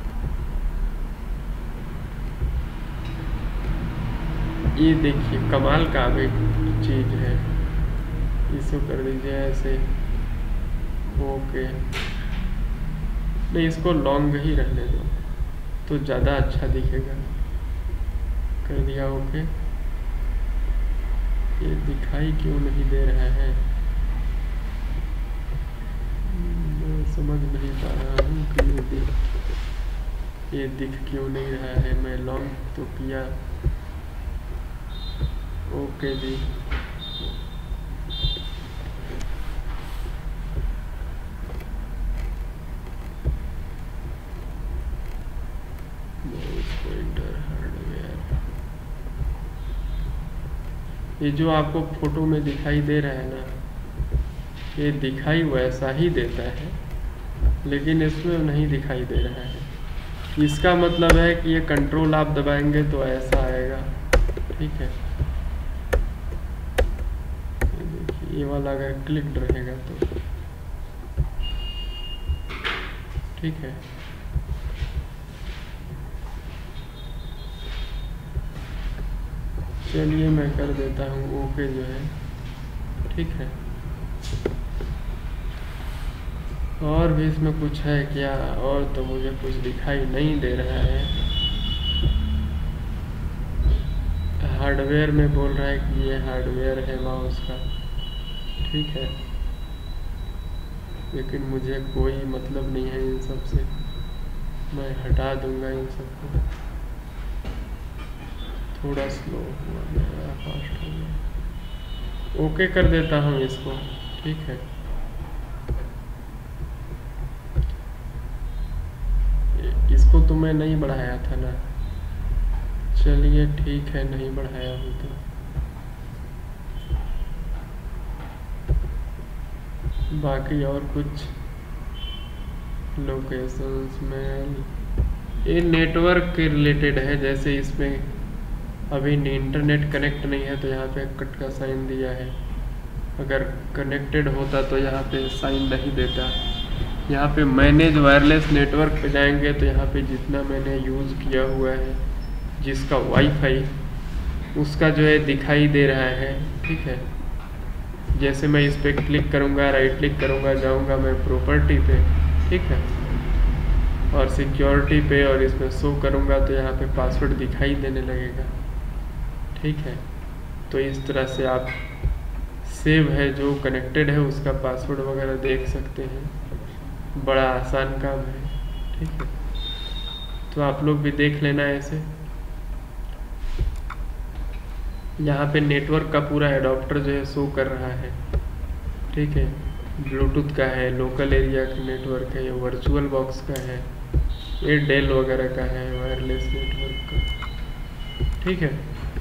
ये देखिए कमाल का भी चीज़ है। इसको कर दीजिए ऐसे। ओके, नहीं इसको लॉन्ग ही रहने दो तो ज़्यादा अच्छा दिखेगा। कर दिया ओके। ये दिखाई क्यों नहीं दे रहा है? मैं समझ नहीं पा रहा हूँ कि ये दिख ये दिख क्यों नहीं रहा है। मैं लॉन्ग तो किया। ओके जी, पॉइंटर हार्डवेयर। ये जो आपको फोटो में दिखाई दे रहा है ना, ये दिखाई वैसा ही देता है लेकिन इसमें नहीं दिखाई दे रहा है। इसका मतलब है कि ये कंट्रोल आप दबाएंगे तो ऐसा आएगा। ठीक है, ये देखिए ये वाला अगर क्लिक रहेगा तो ठीक है। चलिए मैं कर देता हूँ ओके जो है। ठीक है, और भी इसमें कुछ है क्या? और तो मुझे कुछ दिखाई नहीं दे रहा है। हार्डवेयर में बोल रहा है कि ये हार्डवेयर है माउस का। ठीक है, लेकिन मुझे कोई मतलब नहीं है इन सब से। मैं हटा दूंगा इन सबको। थोड़ा स्लो हुआ, मेरा फास्ट हो गया। ओके कर देता हूँ इसको। ठीक है, इसको तो मैं नहीं बढ़ाया था ना। चलिए ठीक है, नहीं बढ़ाया हूँ तो। बाकी और कुछ लोकेशंस में ये नेटवर्क के रिलेटेड है। जैसे इसमें अभी इंटरनेट कनेक्ट नहीं है तो यहाँ पे कट का साइन दिया है। अगर कनेक्टेड होता तो यहाँ पे साइन नहीं देता। यहाँ पे मैनेज वायरलेस नेटवर्क पे जाएंगे तो यहाँ पे जितना मैंने यूज़ किया हुआ है, जिसका वाईफाई, उसका जो है दिखाई दे रहा है। ठीक है, जैसे मैं इस पर क्लिक करूँगा, राइट क्लिक करूँगा, जाऊँगा मैं प्रॉपर्टी पे। ठीक है, और सिक्योरिटी पे और इसमें शो करूँगा तो यहाँ पे पासवर्ड दिखाई देने लगेगा। ठीक है, तो इस तरह से आप सेव है जो कनेक्टेड है उसका पासवर्ड वगैरह देख सकते हैं। बड़ा आसान काम है। ठीक है, तो आप लोग भी देख लेना ऐसे। यहाँ पे नेटवर्क का पूरा एडाप्टर जो है शो कर रहा है। ठीक है, ब्लूटूथ का है, लोकल एरिया का नेटवर्क है, ये वर्चुअल बॉक्स का है, ये डेल वगैरह का है, वायरलेस नेटवर्क का। ठीक है,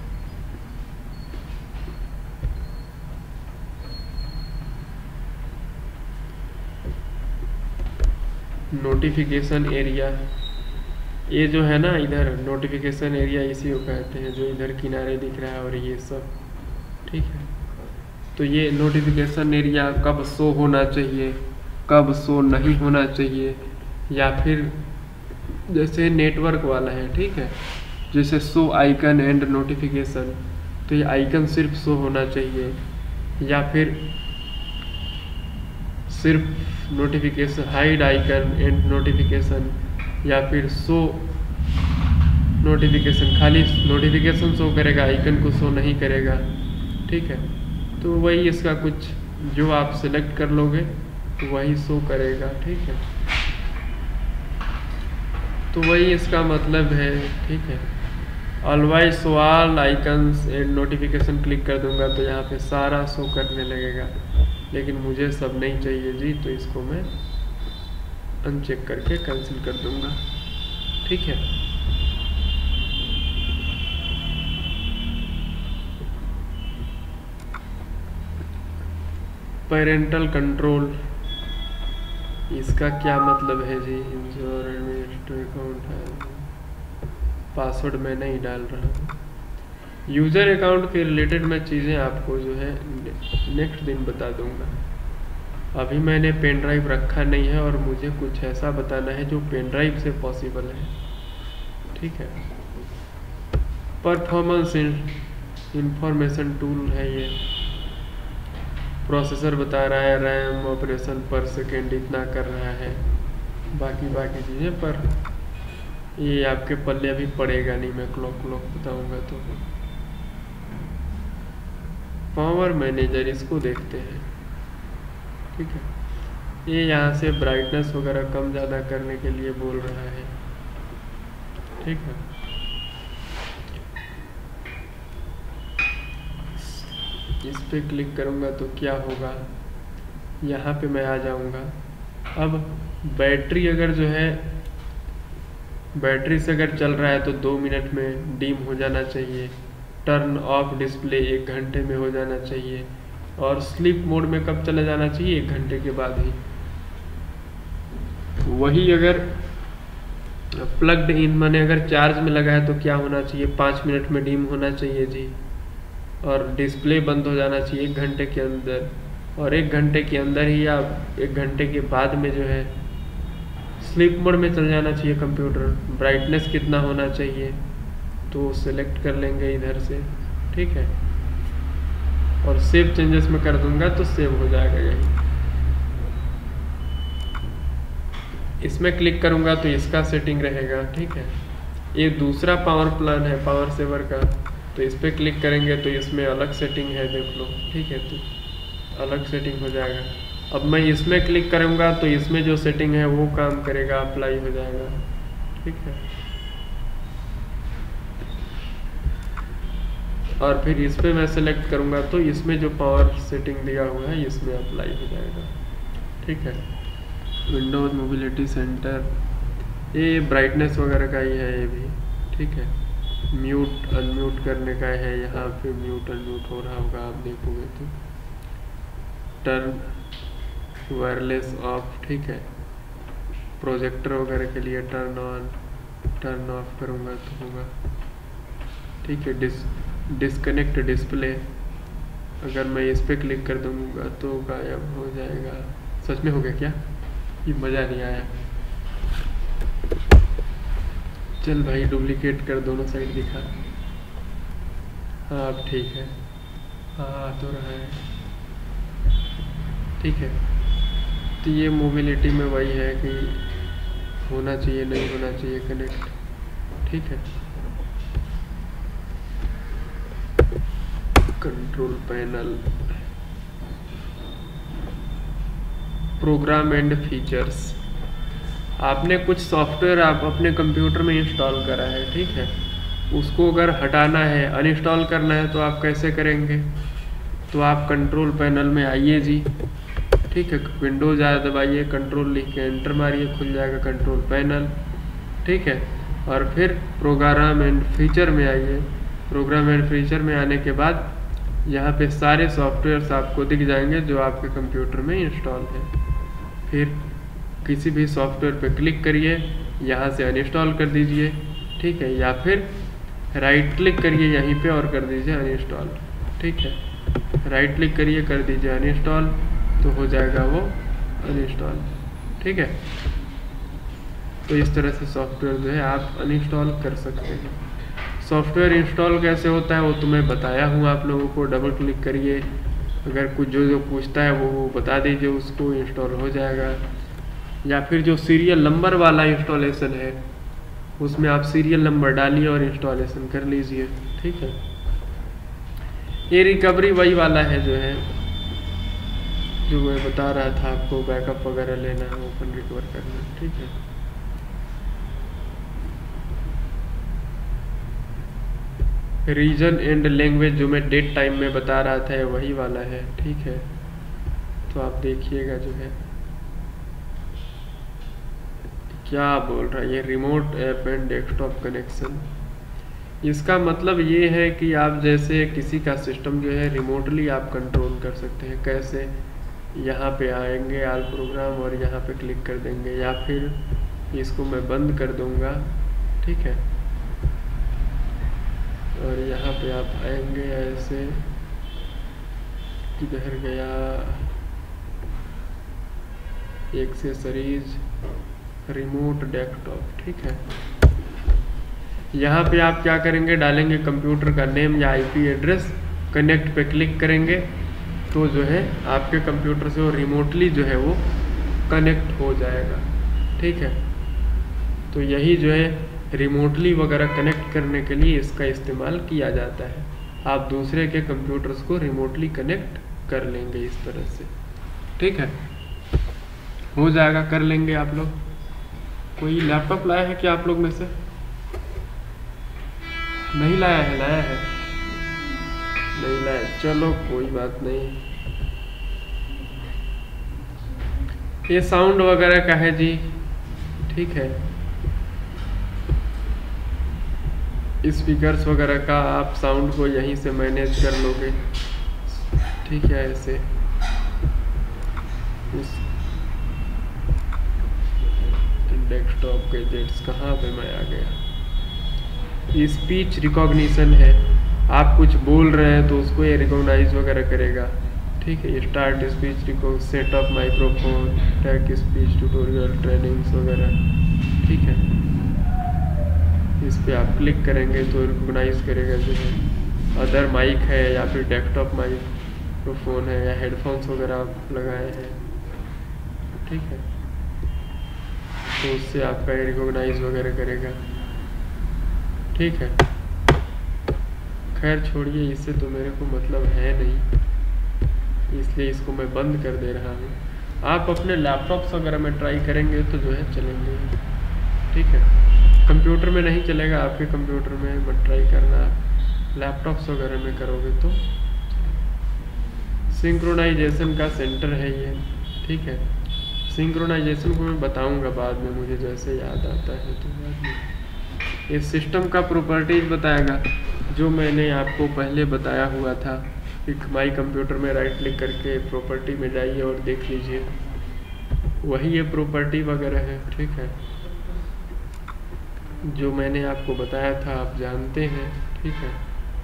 नोटिफिकेशन एरिया, ये जो है ना इधर नोटिफिकेशन एरिया इसी को कहते हैं, जो इधर किनारे दिख रहा है और ये सब। ठीक है, तो ये नोटिफिकेशन एरिया कब शो होना चाहिए, कब शो नहीं होना चाहिए, या फिर जैसे नेटवर्क वाला है। ठीक है, जैसे शो आइकन एंड नोटिफिकेशन, तो ये आइकन सिर्फ शो होना चाहिए, या फिर सिर्फ notification hide icon and notification, या फिर शो नोटिफिकेशन, खाली नोटिफिकेशन शो करेगा, आइकन को शो नहीं करेगा। ठीक है, तो वही इसका कुछ जो आप सिलेक्ट कर लोगे वही शो करेगा। ठीक है, तो वही इसका मतलब है। ठीक है, always show all icons and notification click कर दूंगा तो यहाँ पे सारा शो करने लगेगा, लेकिन मुझे सब नहीं चाहिए जी, तो इसको मैं अनचेक करके कैंसिल कर दूंगा। ठीक है, पेरेंटल कंट्रोल, इसका क्या मतलब है जी? अकाउंट है, पासवर्ड मैं नहीं डाल रहा हूँ। यूज़र अकाउंट के रिलेटेड मैं चीज़ें आपको जो है नेक्स्ट दिन बता दूंगा। अभी मैंने पेन ड्राइव रखा नहीं है और मुझे कुछ ऐसा बताना है जो पेन ड्राइव से पॉसिबल है। ठीक है, परफॉर्मेंस इंफॉर्मेशन टूल है ये, प्रोसेसर बता रहा है रैम ऑपरेशन पर सेकेंड इतना कर रहा है, बाकी बाकी चीज़ें, पर ये आपके पल्ले अभी पड़ेगा नहीं, मैं क्लॉक क्लॉक बताऊंगा तो। पावर मैनेजर, इसको देखते हैं। ठीक है, ये यहाँ से ब्राइटनेस वगैरह कम ज़्यादा करने के लिए बोल रहा है। ठीक है, इस पे क्लिक करूँगा तो क्या होगा, यहाँ पे मैं आ जाऊँगा। अब बैटरी अगर जो है बैटरी से अगर चल रहा है तो दो मिनट में डीम हो जाना चाहिए, टर्न ऑफ डिस्प्ले एक घंटे में हो जाना चाहिए, और स्लीप मोड में कब चला जाना चाहिए? एक घंटे के बाद ही। वही अगर प्लग्ड इन माने अगर चार्ज में लगा है तो क्या होना चाहिए? पाँच मिनट में डीम होना चाहिए जी, और डिस्प्ले बंद हो जाना चाहिए एक घंटे के अंदर, और एक घंटे के अंदर ही या एक घंटे के बाद में जो है स्लीप मोड में चल जाना चाहिए कंप्यूटर। ब्राइटनेस कितना होना चाहिए तो सिलेक्ट कर लेंगे इधर से। ठीक है, और सेव चेंजेस में कर दूंगा तो सेव हो जाएगा यही। इसमें क्लिक करूंगा तो इसका सेटिंग रहेगा। ठीक है, ये दूसरा पावर प्लान है पावर सेवर का, तो इस पर क्लिक करेंगे तो इसमें अलग सेटिंग है, देख लो। ठीक है, तो अलग सेटिंग हो जाएगा। अब मैं इसमें क्लिक करूंगा तो इसमें जो सेटिंग है वो काम करेगा, अप्लाई हो जाएगा। ठीक है, और फिर इस पे मैं सेलेक्ट करूंगा तो इसमें जो पावर सेटिंग दिया हुआ है इसमें अप्लाई हो जाएगा। ठीक है, विंडोज मोबिलिटी सेंटर, ये ब्राइटनेस वगैरह का ही है ये भी। ठीक है, म्यूट अनम्यूट करने का है, यहाँ पे म्यूट अनम्यूट हो रहा होगा आप देखोगे तो। टर्न वायरलेस ऑफ, ठीक है, प्रोजेक्टर वगैरह के लिए टर्न ऑन, टर्न ऑफ करूँगा तो होगा। ठीक है, डिस डिस्कनेक्ट डिस्प्ले, अगर मैं इस पर क्लिक कर दूँगा तो गायब हो जाएगा। सच में हो गया क्या? ये मज़ा नहीं आया। चल भाई डुप्लीकेट कर, दोनों साइड दिखा। हाँ अब ठीक है, हाँ आ तो रहा है। ठीक है, तो ये मोबिलिटी में वही है कि होना चाहिए नहीं होना चाहिए कनेक्ट। ठीक है, control panel, program and features, आपने कुछ सॉफ्टवेयर आप अपने कंप्यूटर में इंस्टॉल करा है। ठीक है, उसको अगर हटाना है, अनइंस्टॉल करना है तो आप कैसे करेंगे? तो आप कंट्रोल पैनल में आइए जी। ठीक है, विंडोज आया दबाइए, कंट्रोल लिख के एंटर मारिए, खुल जाएगा कंट्रोल पैनल। ठीक है, और फिर प्रोग्राम एंड फीचर में आइए। प्रोग्राम एंड फीचर में आने के बाद यहाँ पे सारे सॉफ्टवेयर्स आपको दिख जाएंगे जो आपके कंप्यूटर में इंस्टॉल है। फिर किसी भी सॉफ्टवेयर पे क्लिक करिए, यहाँ से अनइंस्टॉल कर दीजिए। ठीक है, या फिर राइट क्लिक करिए यहीं पे और कर दीजिए अनइंस्टॉल। ठीक है, राइट क्लिक करिए, कर दीजिए अनइंस्टॉल, तो हो जाएगा वो अनइंस्टॉल। ठीक है, तो इस तरह से सॉफ्टवेयर जो है आप अनइंस्टॉल कर सकते हैं। सॉफ्टवेयर इंस्टॉल कैसे होता है वो तो मैं बताया हूँ आप लोगों को। डबल क्लिक करिए, अगर कुछ जो जो पूछता है वो वो बता दीजिए, उसको इंस्टॉल हो जाएगा। या फिर जो सीरियल नंबर वाला इंस्टॉलेशन है उसमें आप सीरियल नंबर डालिए और इंस्टॉलेशन कर लीजिए, ठीक है। ये रिकवरी वही वाला है जो है जो मैं बता रहा था आपको, बैकअप वगैरह लेना, ओपन रिकवर करना, ठीक है। रीजन एंड लैंग्वेज जो मैं डेट टाइम में बता रहा था वही वाला है, ठीक है। तो आप देखिएगा जो है क्या बोल रहा है ये, remote app and desktop connection. इसका मतलब ये है कि आप जैसे किसी का सिस्टम जो है रिमोटली आप कंट्रोल कर सकते हैं। कैसे? यहाँ पे आएंगे आल प्रोग्राम और यहाँ पे क्लिक कर देंगे, या फिर इसको मैं बंद कर दूंगा, ठीक है। और यहाँ पे आप आएंगे ऐसे, किधर गया, एक्सेसरीज, रिमोट डेस्कटॉप, ठीक है। यहाँ पे आप क्या करेंगे, डालेंगे कंप्यूटर का नेम या आईपी एड्रेस, कनेक्ट पे क्लिक करेंगे तो जो है आपके कंप्यूटर से वो रिमोटली जो है वो कनेक्ट हो जाएगा, ठीक है। तो यही जो है रिमोटली वगैरह कनेक्ट करने के लिए इसका इस्तेमाल किया जाता है। आप दूसरे के कंप्यूटर्स को रिमोटली कनेक्ट कर लेंगे इस तरह से, ठीक है। हो जाएगा, कर लेंगे आप लोग। कोई लैपटॉप लाया है क्या आप लोग में से? नहीं लाया है? लाया है? नहीं लाया, चलो कोई बात नहीं। ये साउंड वगैरह का है जी, ठीक है। स्पीकर्स वगैरह का आप साउंड को यहीं से मैनेज कर लोगे, ठीक है। ऐसे डेस्कटॉप गैजेट्स कहाँ पे मैं आ गया, स्पीच रिकॉग्निशन है। आप कुछ बोल रहे हैं तो उसको ये रिकॉग्नाइज वगैरह करेगा, ठीक है। Start speech recog, setup microphone, take speech tutorial, trainings वगैरह, ठीक है। इस पे आप क्लिक करेंगे तो रिकॉग्नाइज करेगा जो है अदर माइक है या फिर डेस्कटॉप माइक्रोफोन है या हेडफोन्स वगैरह आप लगाए हैं, ठीक है। तो उससे आपका ये रिकॉग्नाइज वगैरह करेगा, ठीक है। खैर छोड़िए, इससे तो मेरे को मतलब है नहीं, इसलिए इसको मैं बंद कर दे रहा हूँ। आप अपने लैपटॉप्स वगैरह में ट्राई करेंगे तो जो है चलेंगे, ठीक है। कंप्यूटर में नहीं चलेगा, आपके कंप्यूटर में मत ट्राई करना, लैपटॉप्स वगैरह में करोगे तो। सिंक्रोनाइजेशन का सेंटर है ये, ठीक है। सिंक्रोनाइजेशन को मैं बताऊंगा बाद में, मुझे जैसे याद आता है तो बाद में। ये सिस्टम का प्रॉपर्टीज बताएगा जो मैंने आपको पहले बताया हुआ था। एक माई कंप्यूटर में राइट क्लिक करके प्रॉपर्टी में जाइए और देख लीजिए, वही ये प्रॉपर्टी वगैरह है, ठीक है। जो मैंने आपको बताया था आप जानते हैं, ठीक है।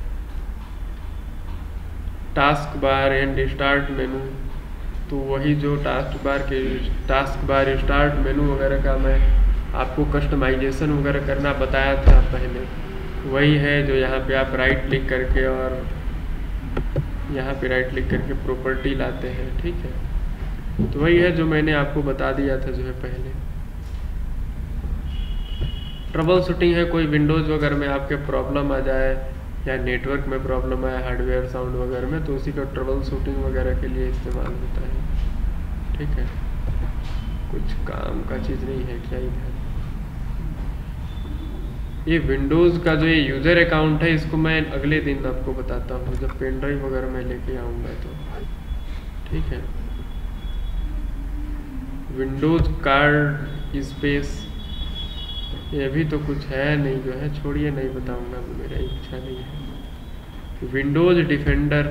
Task bar and start menu, तो वही जो टास्क बार के टास्क बार स्टार्ट मेनू वगैरह का मैं आपको कस्टमाइजेशन वगैरह करना बताया था पहले, वही है जो यहाँ पे आप राइट क्लिक करके और यहाँ पे राइट क्लिक करके प्रॉपर्टी लाते हैं, ठीक है। तो वही है जो मैंने आपको बता दिया था जो है पहले। ट्रबल शूटिंग है, कोई विंडोज़ वगैरह में आपके प्रॉब्लम आ जाए या नेटवर्क में प्रॉब्लम आए, हार्डवेयर साउंड वगैरह में, तो उसी का ट्रबल शूटिंग वगैरह के लिए इस्तेमाल होता है, ठीक है। कुछ काम का चीज़ नहीं है क्या इधर। ये विंडोज़ का जो ये यूज़र अकाउंट है इसको मैं अगले दिन आपको बताता हूँ, जब पेन ड्राइव वगैरह मैं लेके आऊँगा तो, ठीक है। विंडोज़ कार्ड स्पेस ये भी तो कुछ है नहीं जो है, छोड़िए नहीं बताऊँगा, मेरा इच्छा नहीं है। विंडोज़ डिफेंडर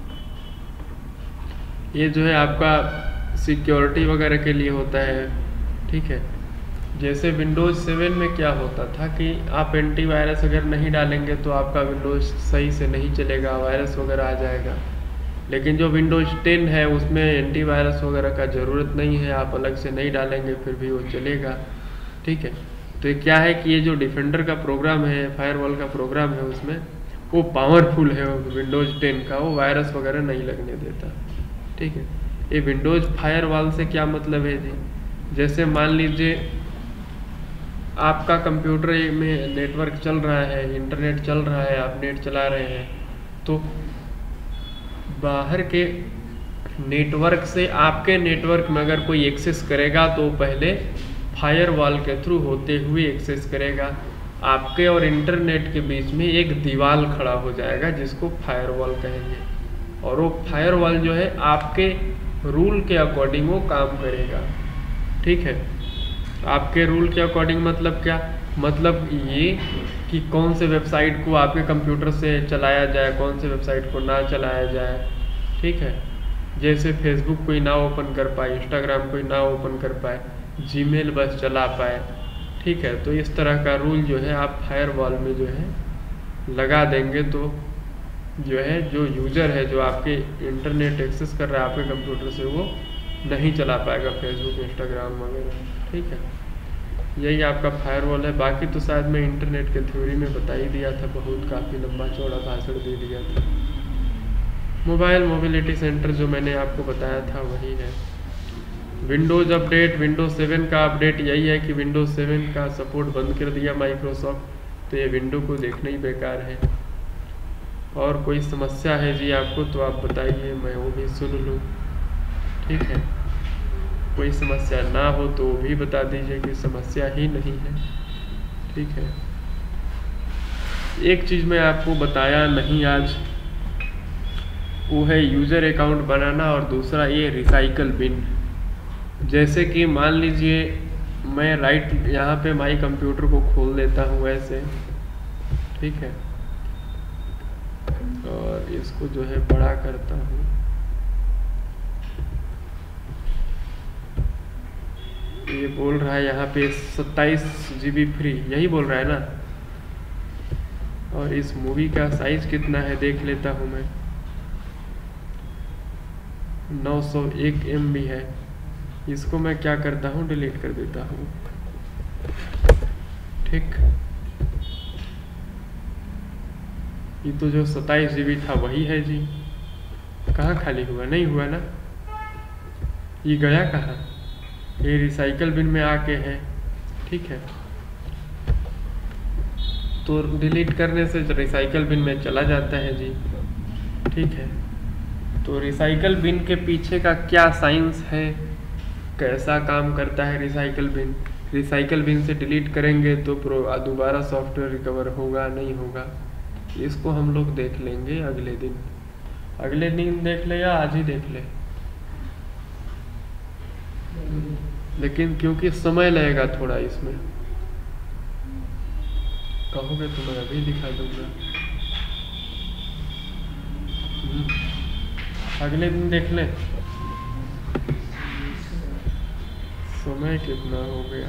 ये जो है आपका सिक्योरिटी वगैरह के लिए होता है, ठीक है। जैसे विंडोज़ सेवन में क्या होता था कि आप एंटीवायरस अगर नहीं डालेंगे तो आपका विंडोज़ सही से नहीं चलेगा, वायरस वगैरह आ जाएगा। लेकिन जो विंडोज़ टेन है उसमें एंटीवायरस वगैरह का ज़रूरत नहीं है, आप अलग से नहीं डालेंगे फिर भी वो चलेगा, ठीक है। तो ये क्या है कि ये जो डिफेंडर का प्रोग्राम है, फायरवॉल का प्रोग्राम है, उसमें वो पावरफुल है विंडोज़ टेन का, वो वायरस वगैरह नहीं लगने देता। ठीक है, ये विंडोज़ फायरवॉल से क्या मतलब है जी, जैसे मान लीजिए आपका कंप्यूटर में नेटवर्क चल रहा है, इंटरनेट चल रहा है, आप नेट चला रहे हैं, तो बाहर के नेटवर्क से आपके नेटवर्क में अगर कोई एक्सेस करेगा तो पहले फायरवॉल के थ्रू होते हुए एक्सेस करेगा। आपके और इंटरनेट के बीच में एक दीवार खड़ा हो जाएगा जिसको फायरवॉल कहेंगे, और वो फायरवॉल जो है आपके रूल के अकॉर्डिंग वो काम करेगा। ठीक है, आपके रूल के अकॉर्डिंग मतलब क्या, मतलब ये कि कौन से वेबसाइट को आपके कंप्यूटर से चलाया जाए, कौन से वेबसाइट को ना चलाया जाए। ठीक है, जैसे फेसबुक कोई ना ओपन कर पाए, इंस्टाग्राम कोई ना ओपन कर पाए, जीमेल बस चला पाए। ठीक है, तो इस तरह का रूल जो है आप फायरवॉल में जो है लगा देंगे, तो जो है जो यूज़र है जो आपके इंटरनेट एक्सेस कर रहा है आपके कंप्यूटर से, वो नहीं चला पाएगा फेसबुक, इंस्टाग्राम वगैरह। ठीक है, यही आपका फायरवॉल है। बाकी तो शायद मैं इंटरनेट के थ्योरी में बता ही दिया था, बहुत काफ़ी लंबा चौड़ा भाषण दे दिया था। मोबाइल मोबिलिटी सेंटर जो मैंने आपको बताया था वही है। विंडोज़ अपडेट, विंडोज़ सेवन का अपडेट यही है कि विंडोज़ सेवन का सपोर्ट बंद कर दिया माइक्रोसॉफ्ट, तो ये विंडो को देखना ही बेकार है। और कोई समस्या है जी आपको तो आप बताइए, मैं वो भी सुन लूँ। ठीक है, कोई समस्या ना हो तो वो भी बता दीजिए कि समस्या ही नहीं है। ठीक है, एक चीज़ मैं आपको बताया नहीं आज, वो है यूज़र अकाउंट बनाना, और दूसरा ये रिसाइकल बिन। जैसे कि मान लीजिए मैं राइट यहाँ पे माई कंप्यूटर को खोल देता हूँ ऐसे, ठीक है, और इसको जो है बड़ा करता हूँ, ये बोल रहा है यहाँ पे सत्ताईस जी बी फ्री, यही बोल रहा है ना। और इस मूवी का साइज कितना है देख लेता हूँ मैं, नौ सौ एक एम बी है। इसको मैं क्या करता हूँ, डिलीट कर देता हूँ। ठीक, ये तो जो सत्ताईस जी बी था वही है जी, कहाँ खाली हुआ, नहीं हुआ ना, ये गया कहाँ, ये रिसाइकल बिन में आके है। ठीक है, तो डिलीट करने से रिसाइकल बिन में चला जाता है जी। ठीक है, तो रिसाइकल बिन के पीछे का क्या साइंस है, कैसा काम करता है रिसाइकल बिन, रिसाइकल बिन से डिलीट करेंगे तो दोबारा सॉफ्टवेयर रिकवर होगा नहीं होगा, इसको हम लोग देख लेंगे अगले दिन। अगले दिन देख ले या आज ही देख ले, लेकिन क्योंकि समय लगेगा थोड़ा इसमें, कहोगे तो मैं अभी दिखा दूंगा। अगले दिन देख ले, समय कितना हो गया,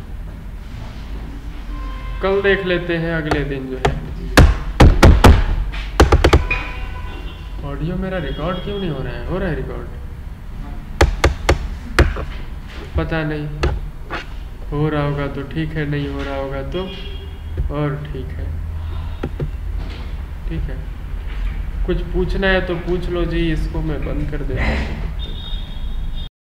कल देख लेते हैं अगले दिन जो है। ऑडियो मेरा रिकॉर्ड क्यों नहीं हो रहा है, हो रहा है रिकॉर्ड, पता नहीं, हो रहा होगा तो ठीक है, नहीं हो रहा होगा तो और ठीक है। ठीक है, कुछ पूछना है तो पूछ लो जी, इसको मैं बंद कर देता हूँ।